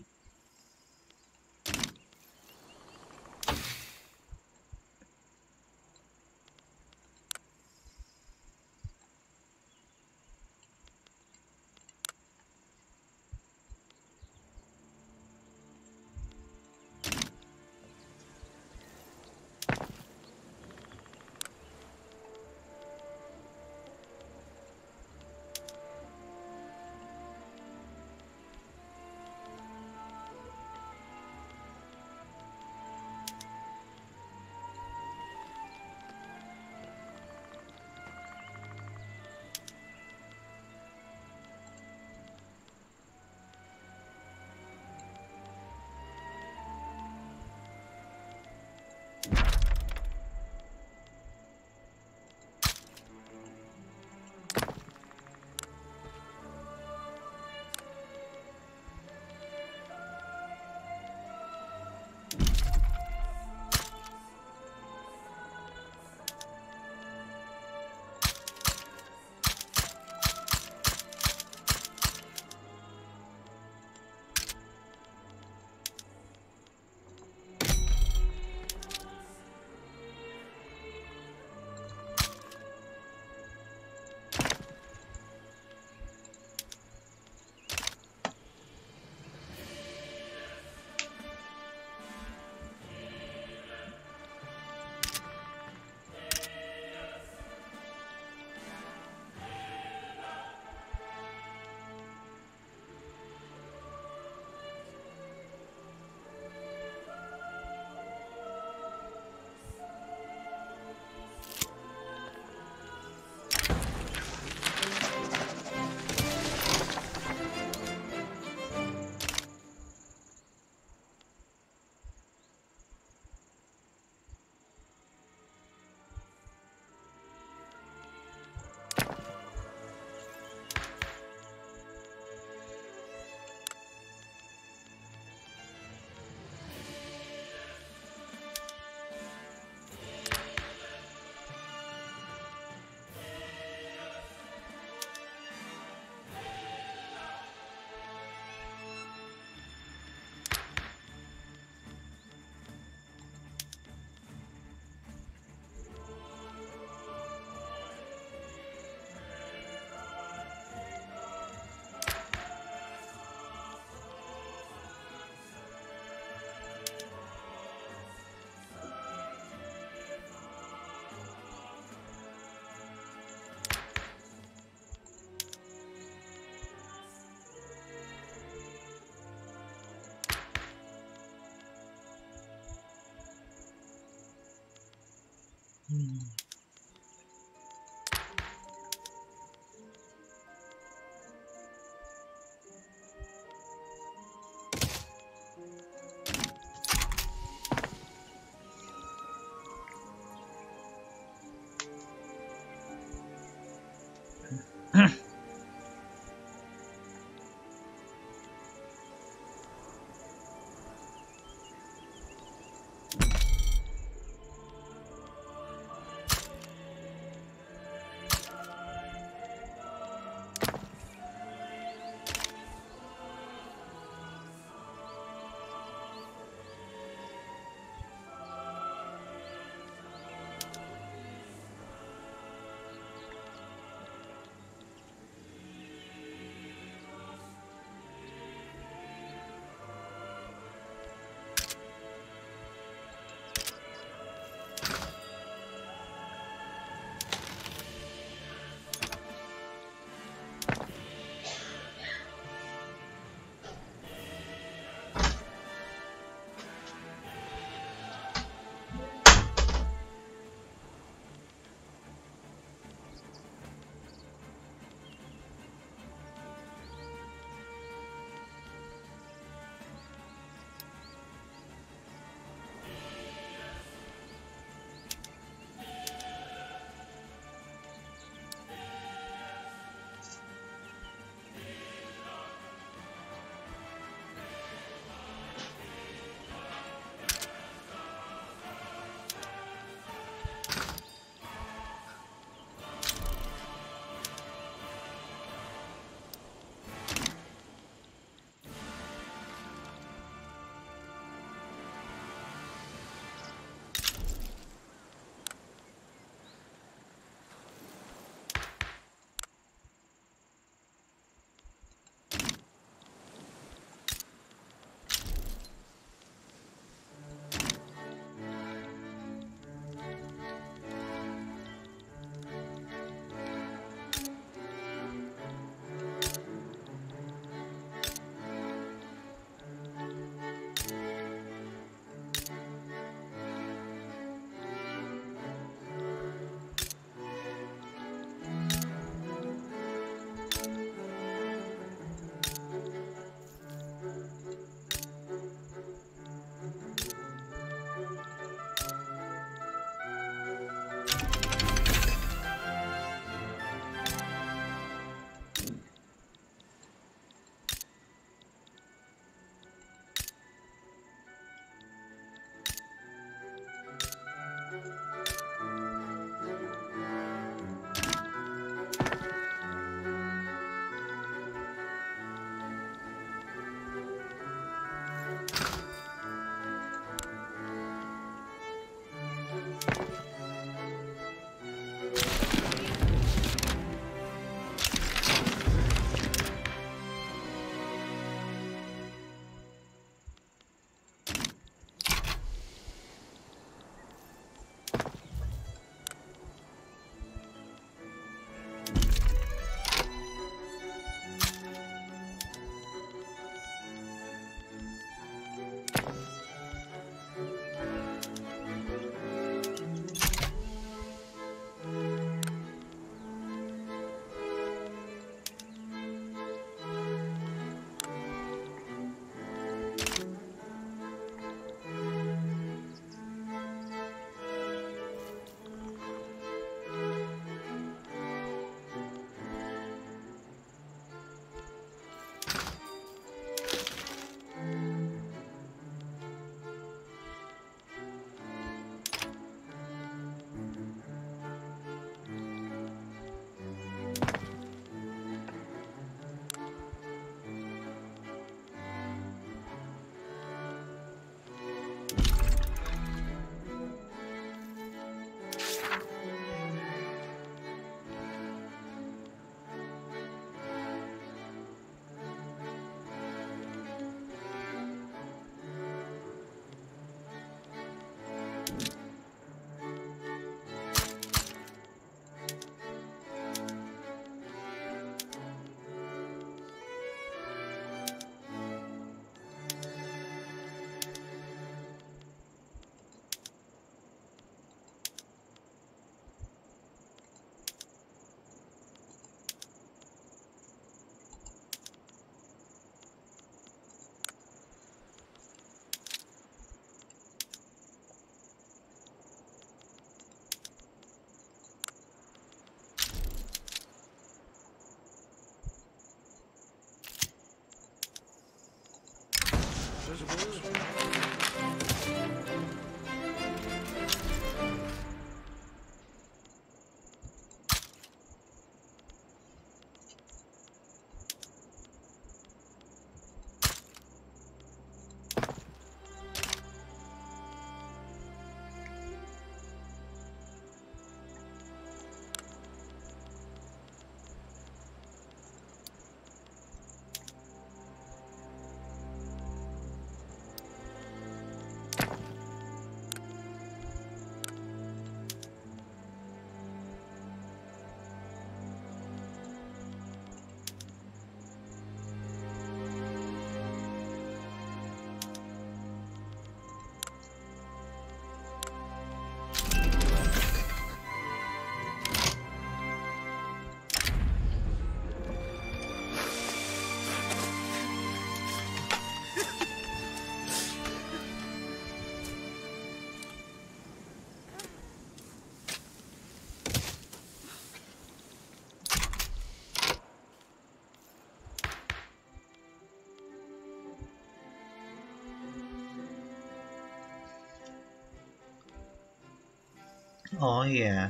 Oh yeah.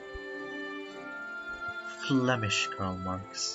Flemish Karl Marx.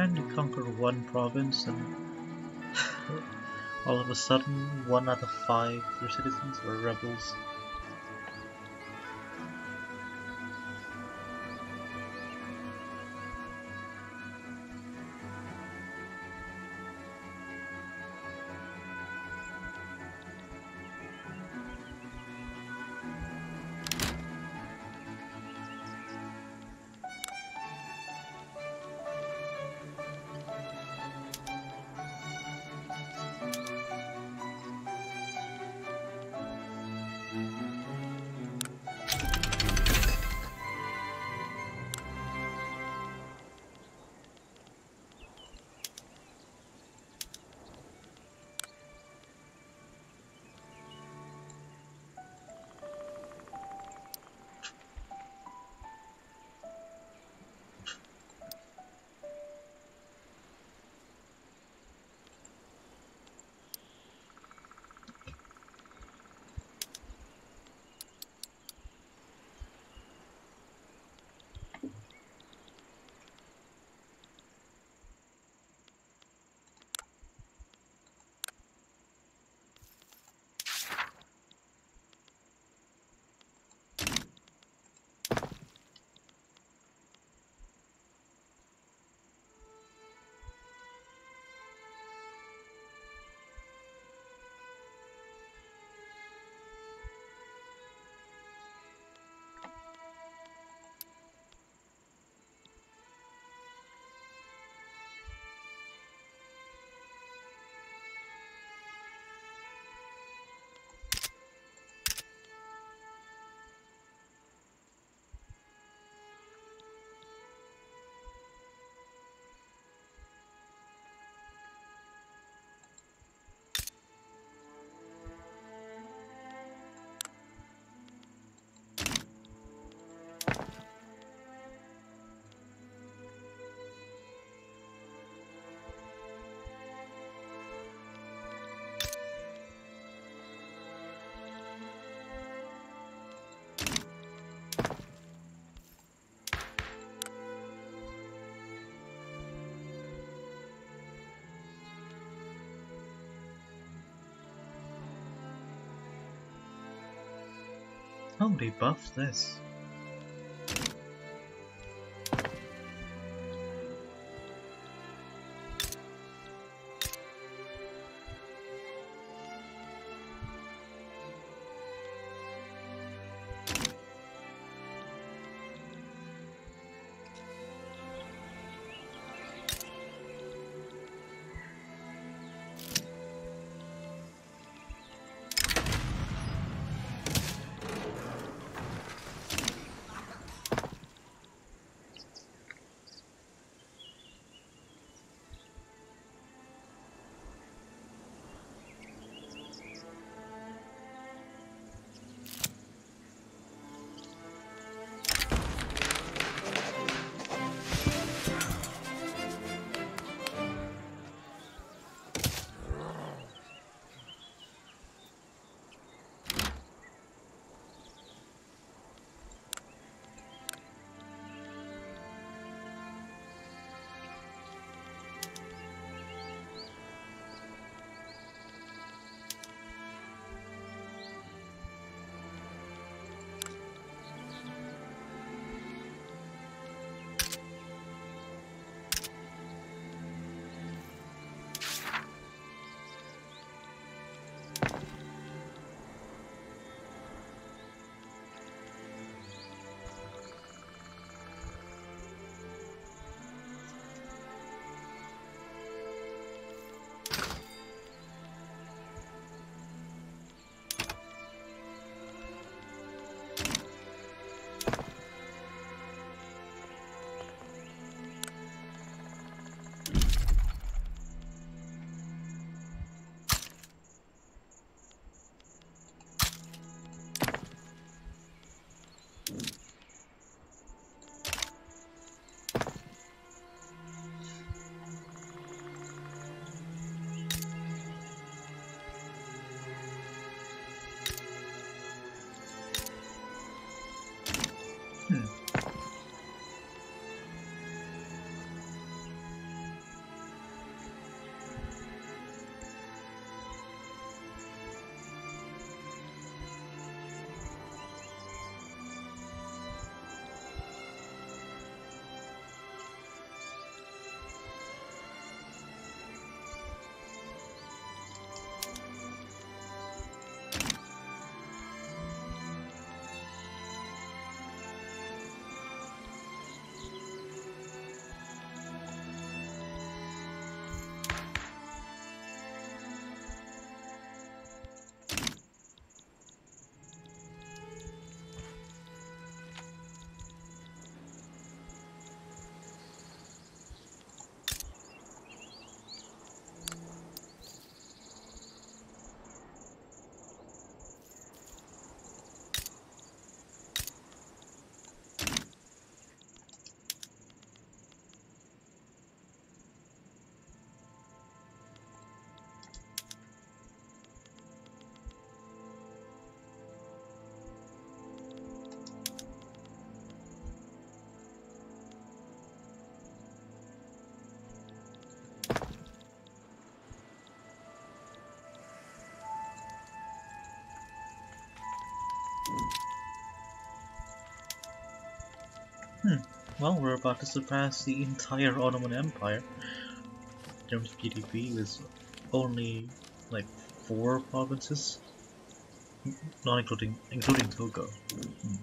man, you conquer one province and all of a sudden one out of five of your citizens are rebels. Somebody buff this. Hmm. Well, we're about to surpass the entire Ottoman Empire in terms of G D P, with only like four provinces, not including including Togo. Hmm.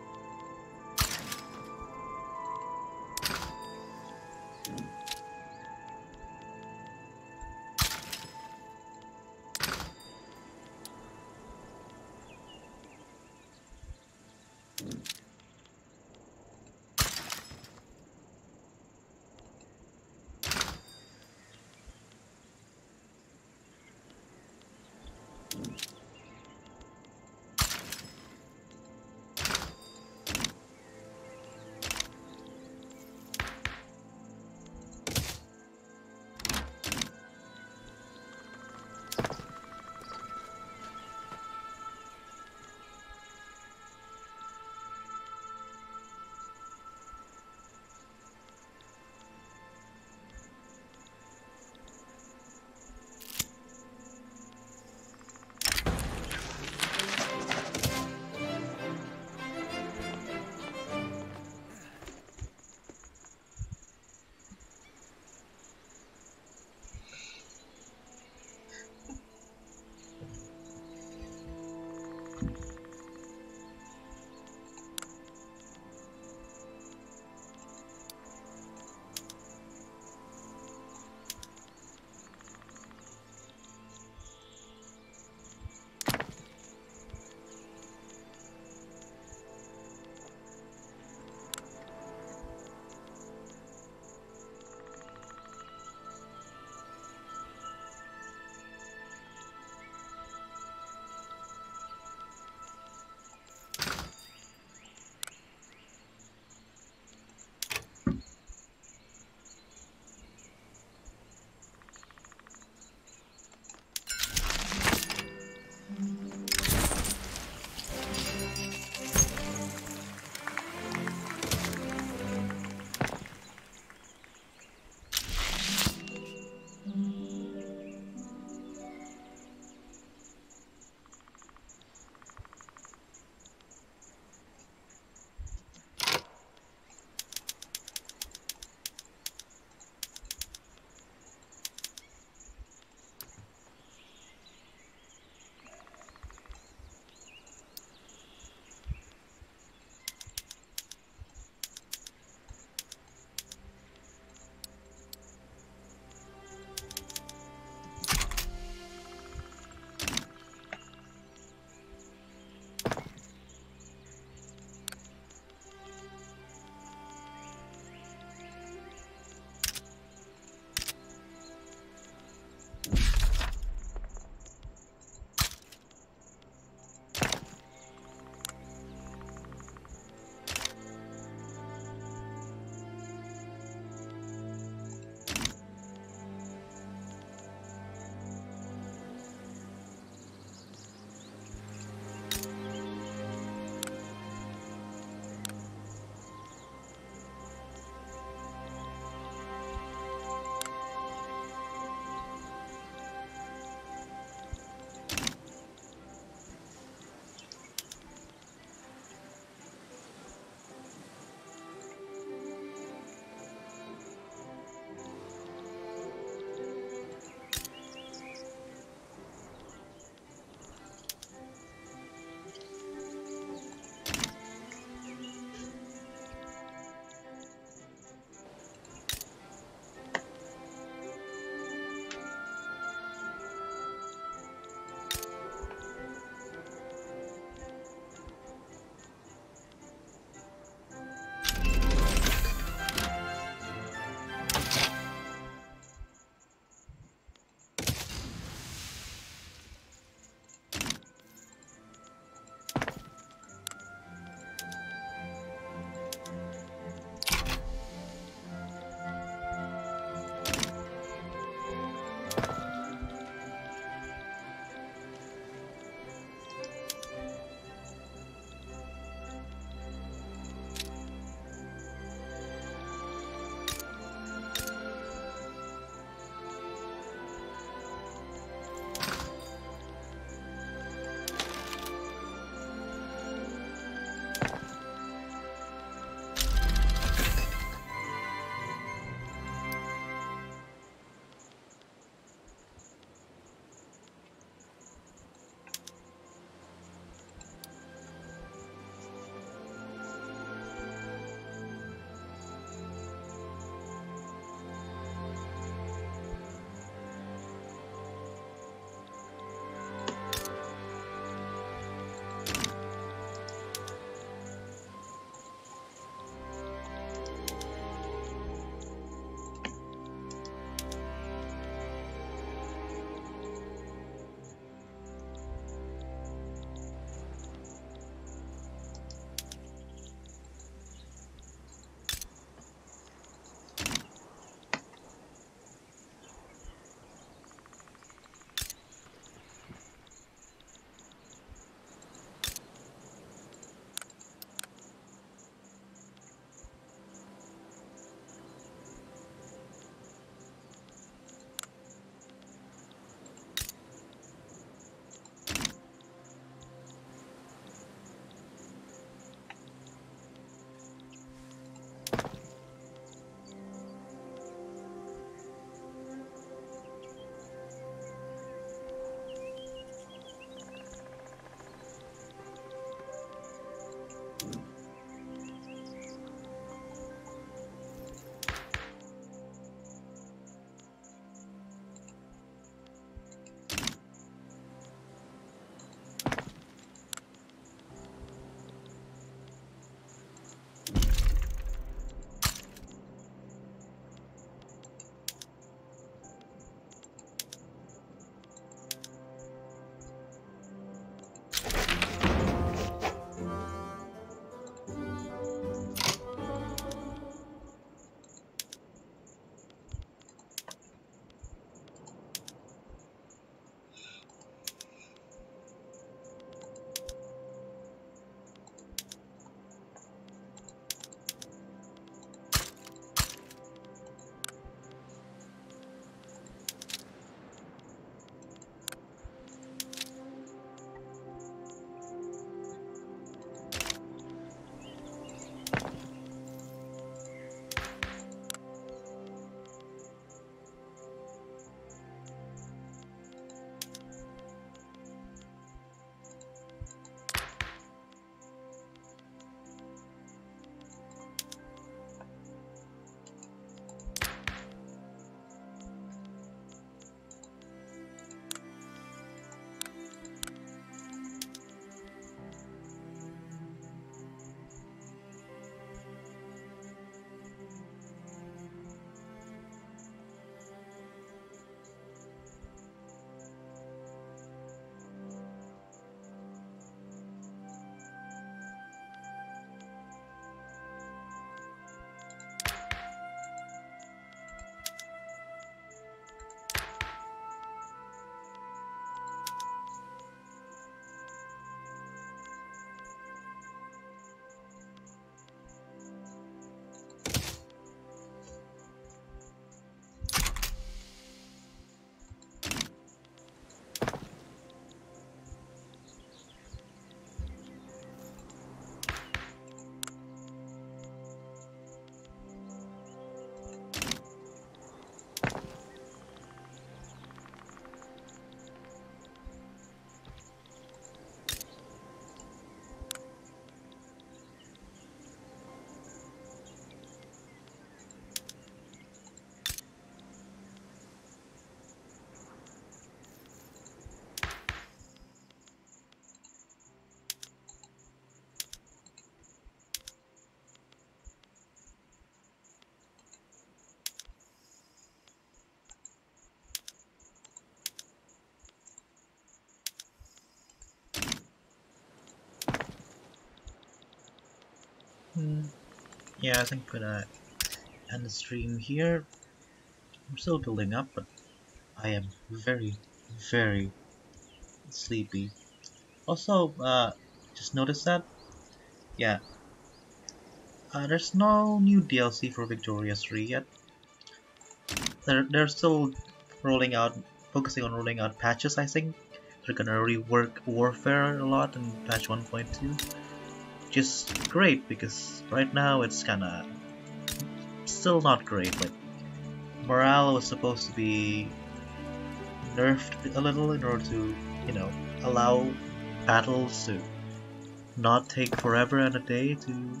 Hmm. Yeah, I think I'm gonna end the stream here. I'm still building up, but I am very, very sleepy. Also, uh, just noticed that, yeah, uh, there's no new D L C for Victoria three yet. They're, they're still rolling out, focusing on rolling out patches, I think. They're gonna rework Warfare a lot in patch one point two. Which is great, because right now it's kinda still not great. Like, morale was supposed to be nerfed a little in order to, you know, allow battles to not take forever and a day to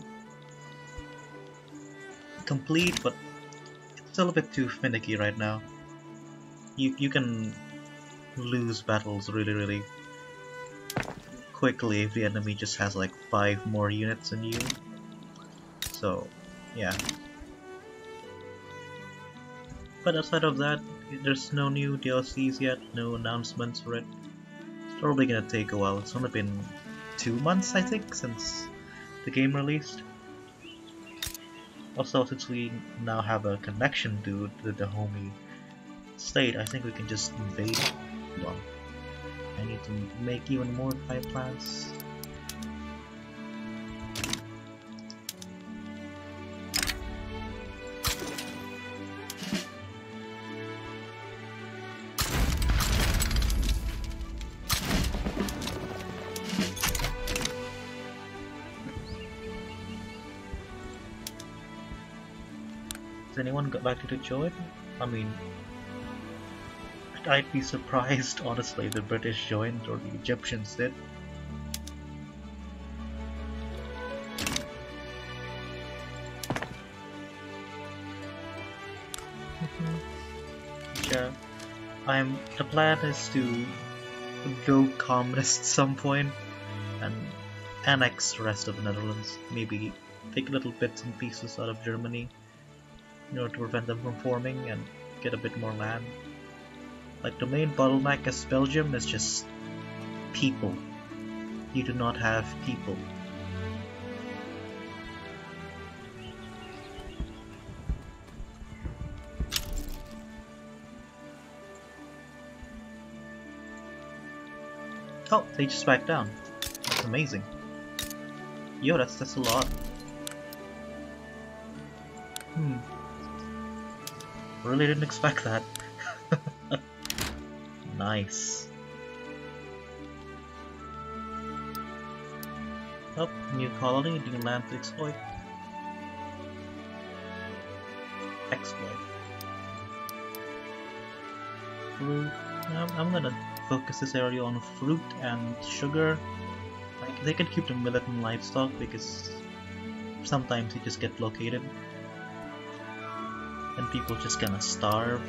complete, but it's still a bit too finicky right now. You you can lose battles really really quickly if the enemy just has like five more units than you. So yeah. But outside of that, there's no new D L Cs yet, no announcements for it. It's probably gonna take a while. It's only been two months I think since the game released. Also, since we now have a connection to, to the homie state, I think we can just invade. Hold on. I need to make even more high plans. Has anyone got back to join? I mean, I'd be surprised, honestly, if the British joined or the Egyptians did. Yeah, I'm. The plan is to go communist at some point and annex the rest of the Netherlands. Maybe take little bits and pieces out of Germany in order to prevent them from forming and get a bit more land. Like, the main bottleneck as Belgium is just people. You do not have people. Oh, they just backed down. That's amazing. Yo, that's that's a lot. Hmm. Really didn't expect that. Nice. Oh, new colony, new land to exploit. Exploit. Fruit. I'm, I'm gonna focus this area on fruit and sugar. Like, they can keep the millet and livestock because sometimes you just get blockaded and people just gonna starve,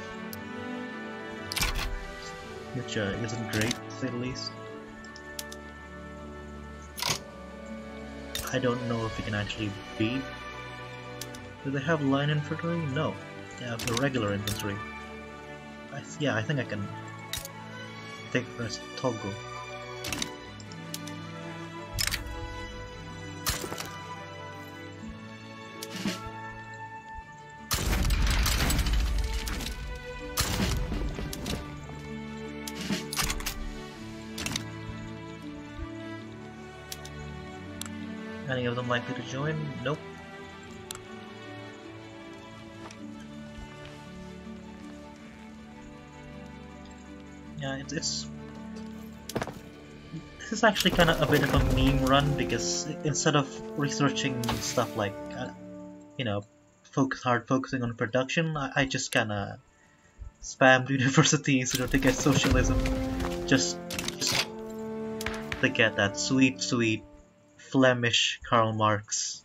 which uh, isn't great to say the least. I don't know if we can actually beat. Do they have line infantry? No, they have the regular infantry. I th yeah, I think I can take first Togo. Any of them likely to join? Nope. Yeah, it's, it's this is actually kind of a bit of a meme run because instead of researching stuff like, uh, you know, focus hard focusing on production, I, I just kind of spammed universities in order to get socialism, just, just to get that sweet, sweet Flemish Karl Marx.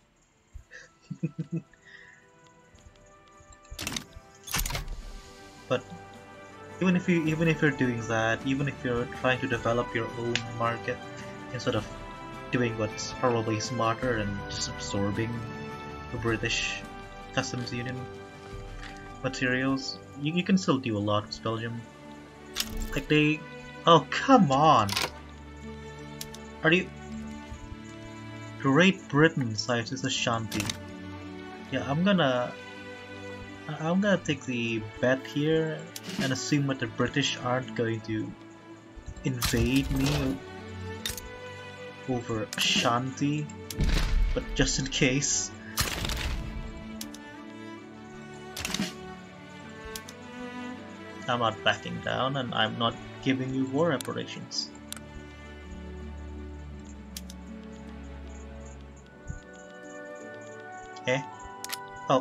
But even if you even if you're doing that, even if you're trying to develop your own market instead of doing what's probably smarter and just absorbing the British customs union materials, you, you can still do a lot with Belgium. Like they, oh come on, are you Great Britain sides with Ashanti. Yeah, I'm gonna I- I'm gonna take the bet here and assume that the British aren't going to invade me over Ashanti, but just in case. I'm not backing down and I'm not giving you war reparations. Okay. Oh.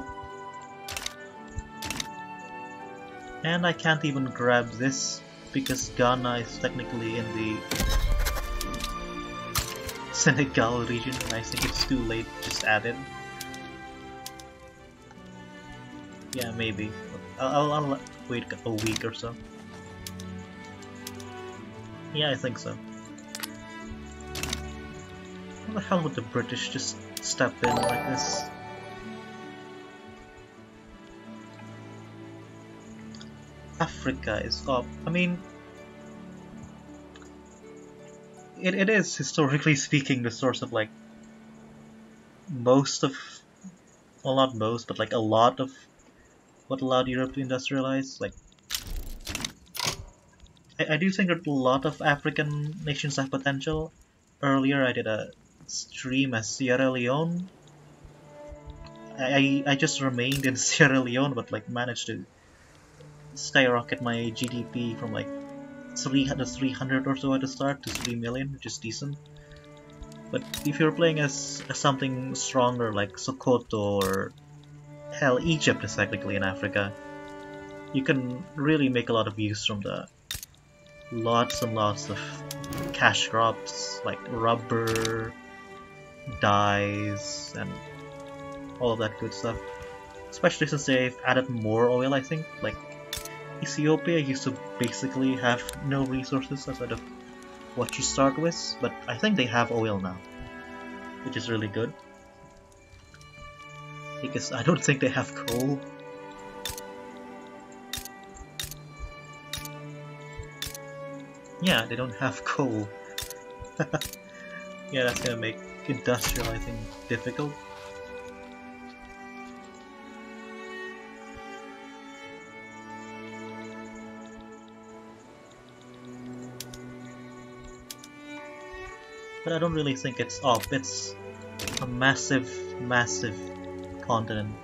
And I can't even grab this because Ghana is technically in the Senegal region and I think it's too late to just add it. Yeah, maybe. I'll, I'll, I'll wait a week or so. Yeah, I think so. How the hell would the British just step in like this? Africa is up. I mean, it, it is, historically speaking, the source of like most of, well not most, but like a lot of what allowed Europe to industrialize. Like, I, I do think that a lot of African nations have potential. Earlier I did a stream as Sierra Leone. I, I, I just remained in Sierra Leone but like managed to skyrocket my G D P from like three hundred, three hundred or so at the start to three million, which is decent. But if you're playing as, as something stronger like Sokoto or hell, Egypt is technically in Africa, you can really make a lot of use from the lots and lots of cash crops like rubber, dyes, and all of that good stuff. Especially since they've added more oil, I think. Like, Ethiopia used to basically have no resources outside of what you start with, but I think they have oil now, which is really good. Because I don't think they have coal. Yeah, they don't have coal. Yeah, that's gonna make industrializing difficult. But I don't really think it's up. It's a massive, massive continent.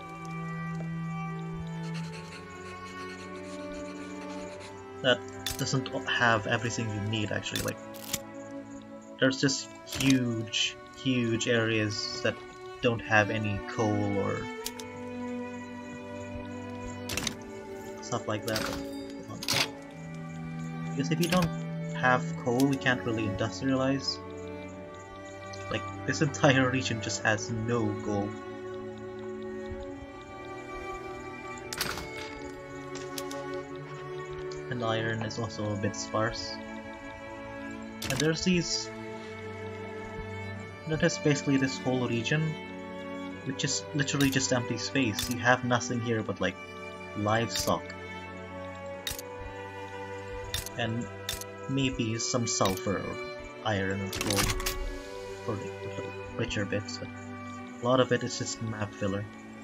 That doesn't have everything you need, actually. Like, there's just huge, huge areas that don't have any coal or stuff like that. Because if you don't have coal, you can't really industrialize. Like, this entire region just has no gold. And iron is also a bit sparse. And there's these... Notice basically this whole region, which is literally just empty space. You have nothing here but like livestock. And maybe some sulfur or iron or gold for the, for the richer bits, but a lot of it is just map filler.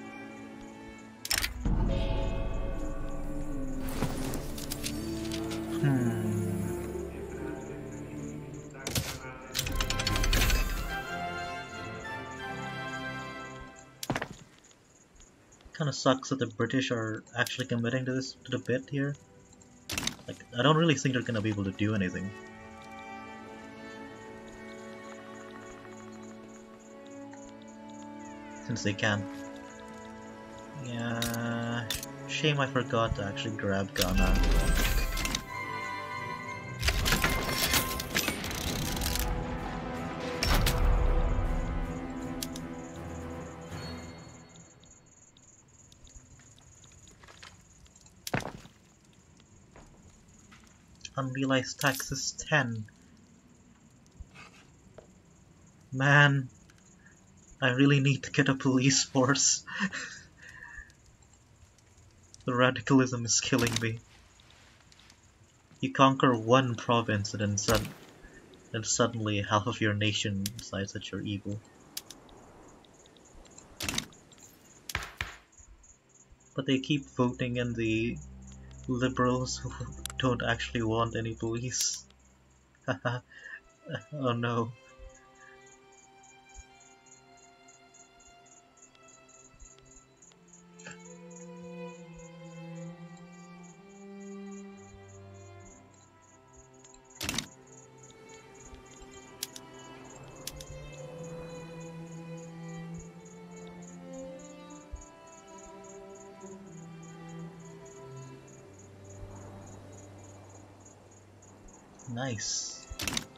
Hmm. Kinda sucks that the British are actually committing to this to the bit here. Like, I don't really think they're gonna be able to do anything. Since they can. Yeah, shame I forgot to actually grab Ghana. Unrealized taxes ten. Man, I really need to get a police force. The radicalism is killing me. You conquer one province and then, sud then suddenly half of your nation decides that you're evil. But they keep voting in the liberals who don't actually want any police. Oh no. Nice.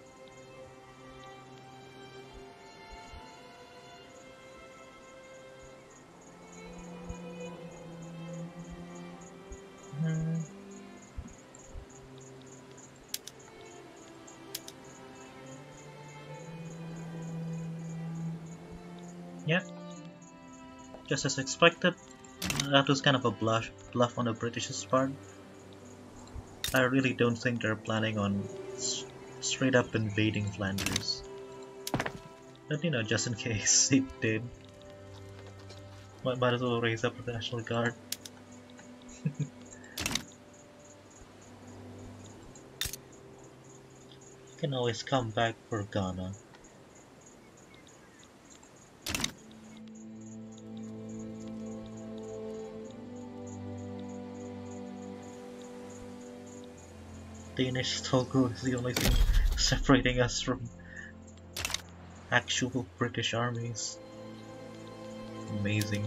Hmm. Yeah, just as expected. That was kind of a bluff, bluff on the British's part. I really don't think they're planning on s- straight up invading Flanders. But you know, just in case they did, might, might as well raise up the National Guard. Can always come back for Ghana. Danish Togo is the only thing separating us from actual British armies. Amazing.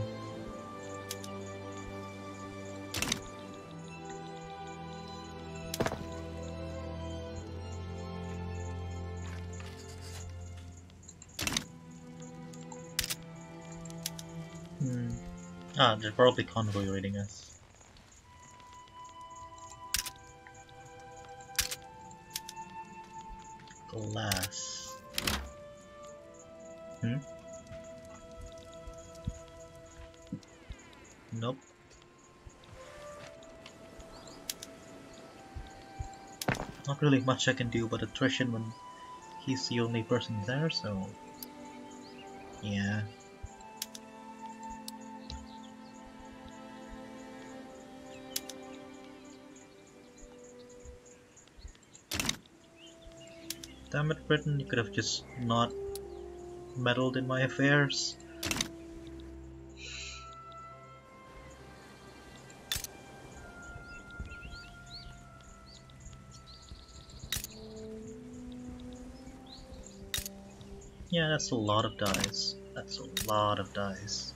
Hmm. Ah, they're probably convoy raiding us. Glass. Hmm? Nope. Not really much I can do about attrition when he's the only person there, so... yeah. Damn it, Britain, you could have just not meddled in my affairs. Yeah, that's a lot of dice. That's a lot of dice.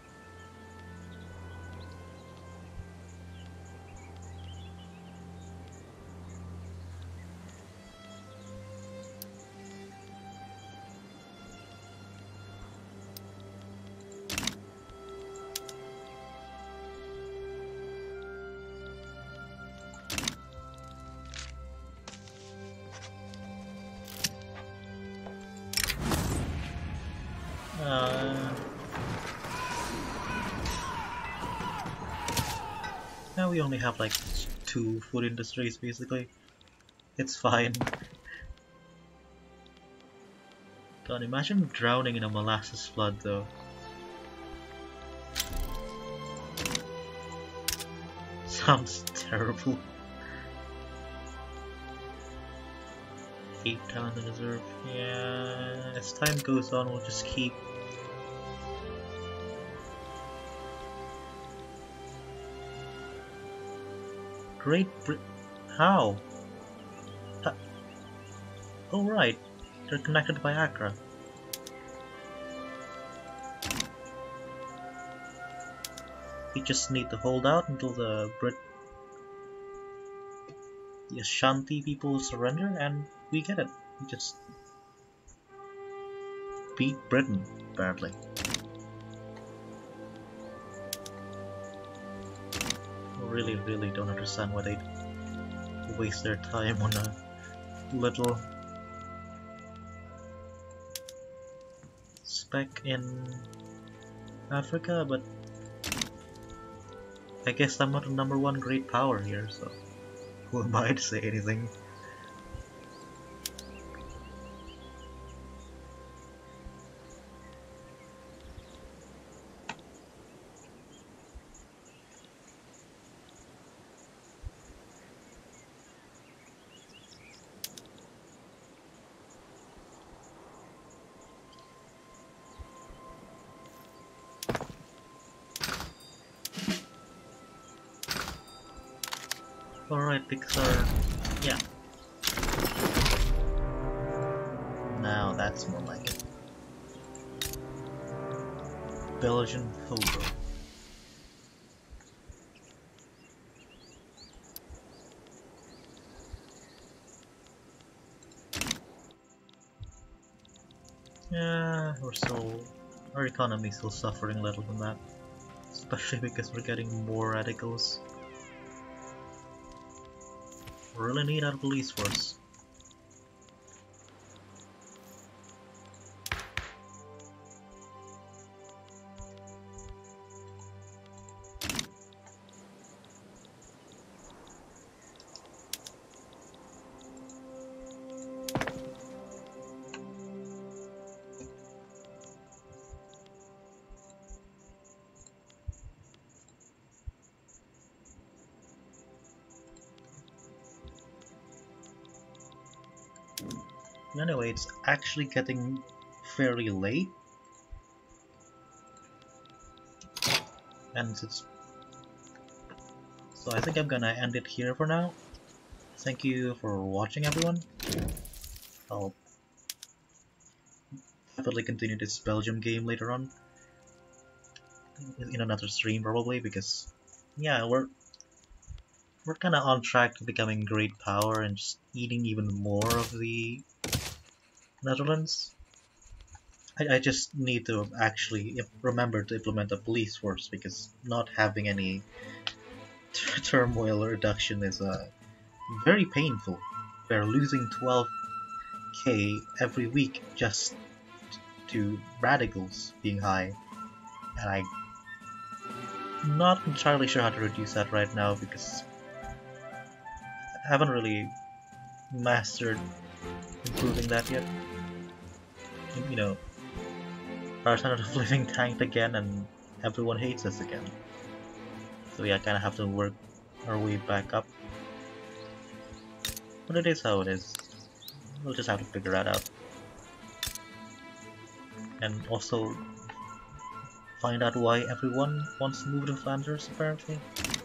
Uh, now we only have like two food industries basically. It's fine. God, imagine drowning in a molasses flood though. Sounds terrible. Eight talent in reserve. Yeah, as time goes on, we'll just keep. Great Brit. How? Ha oh, right. They're connected by Accra. We just need to hold out until the Brit. the Ashanti people surrender, and we get it. We just beat Britain, apparently. Really, really don't understand why they waste their time on a little speck in Africa, but I guess I'm not the number one great power here, so who am I to say anything? Alright, because our... yeah. Now that's more like it. Belgian Hobo. Yeah, we're still... our economy is still suffering a little from that. Especially because we're getting more radicals. We really need our police force. Anyway, it's actually getting fairly late. And it's... so I think I'm gonna end it here for now. Thank you for watching, everyone. I'll definitely continue this Belgium game later on. In another stream probably, because yeah, we're we're kinda on track to becoming great power and just eating even more of the Netherlands. I, I just need to actually remember to implement a police force, because not having any turmoil reduction is uh, very painful. We're losing twelve K every week just to radicals being high, and I'm not entirely sure how to reduce that right now because I haven't really mastered improving that yet. You know, our standard of living tanked again and everyone hates us again. So yeah, I kinda have to work our way back up. But it is how it is. We'll just have to figure that out. And also find out why everyone wants to move to Flanders, apparently.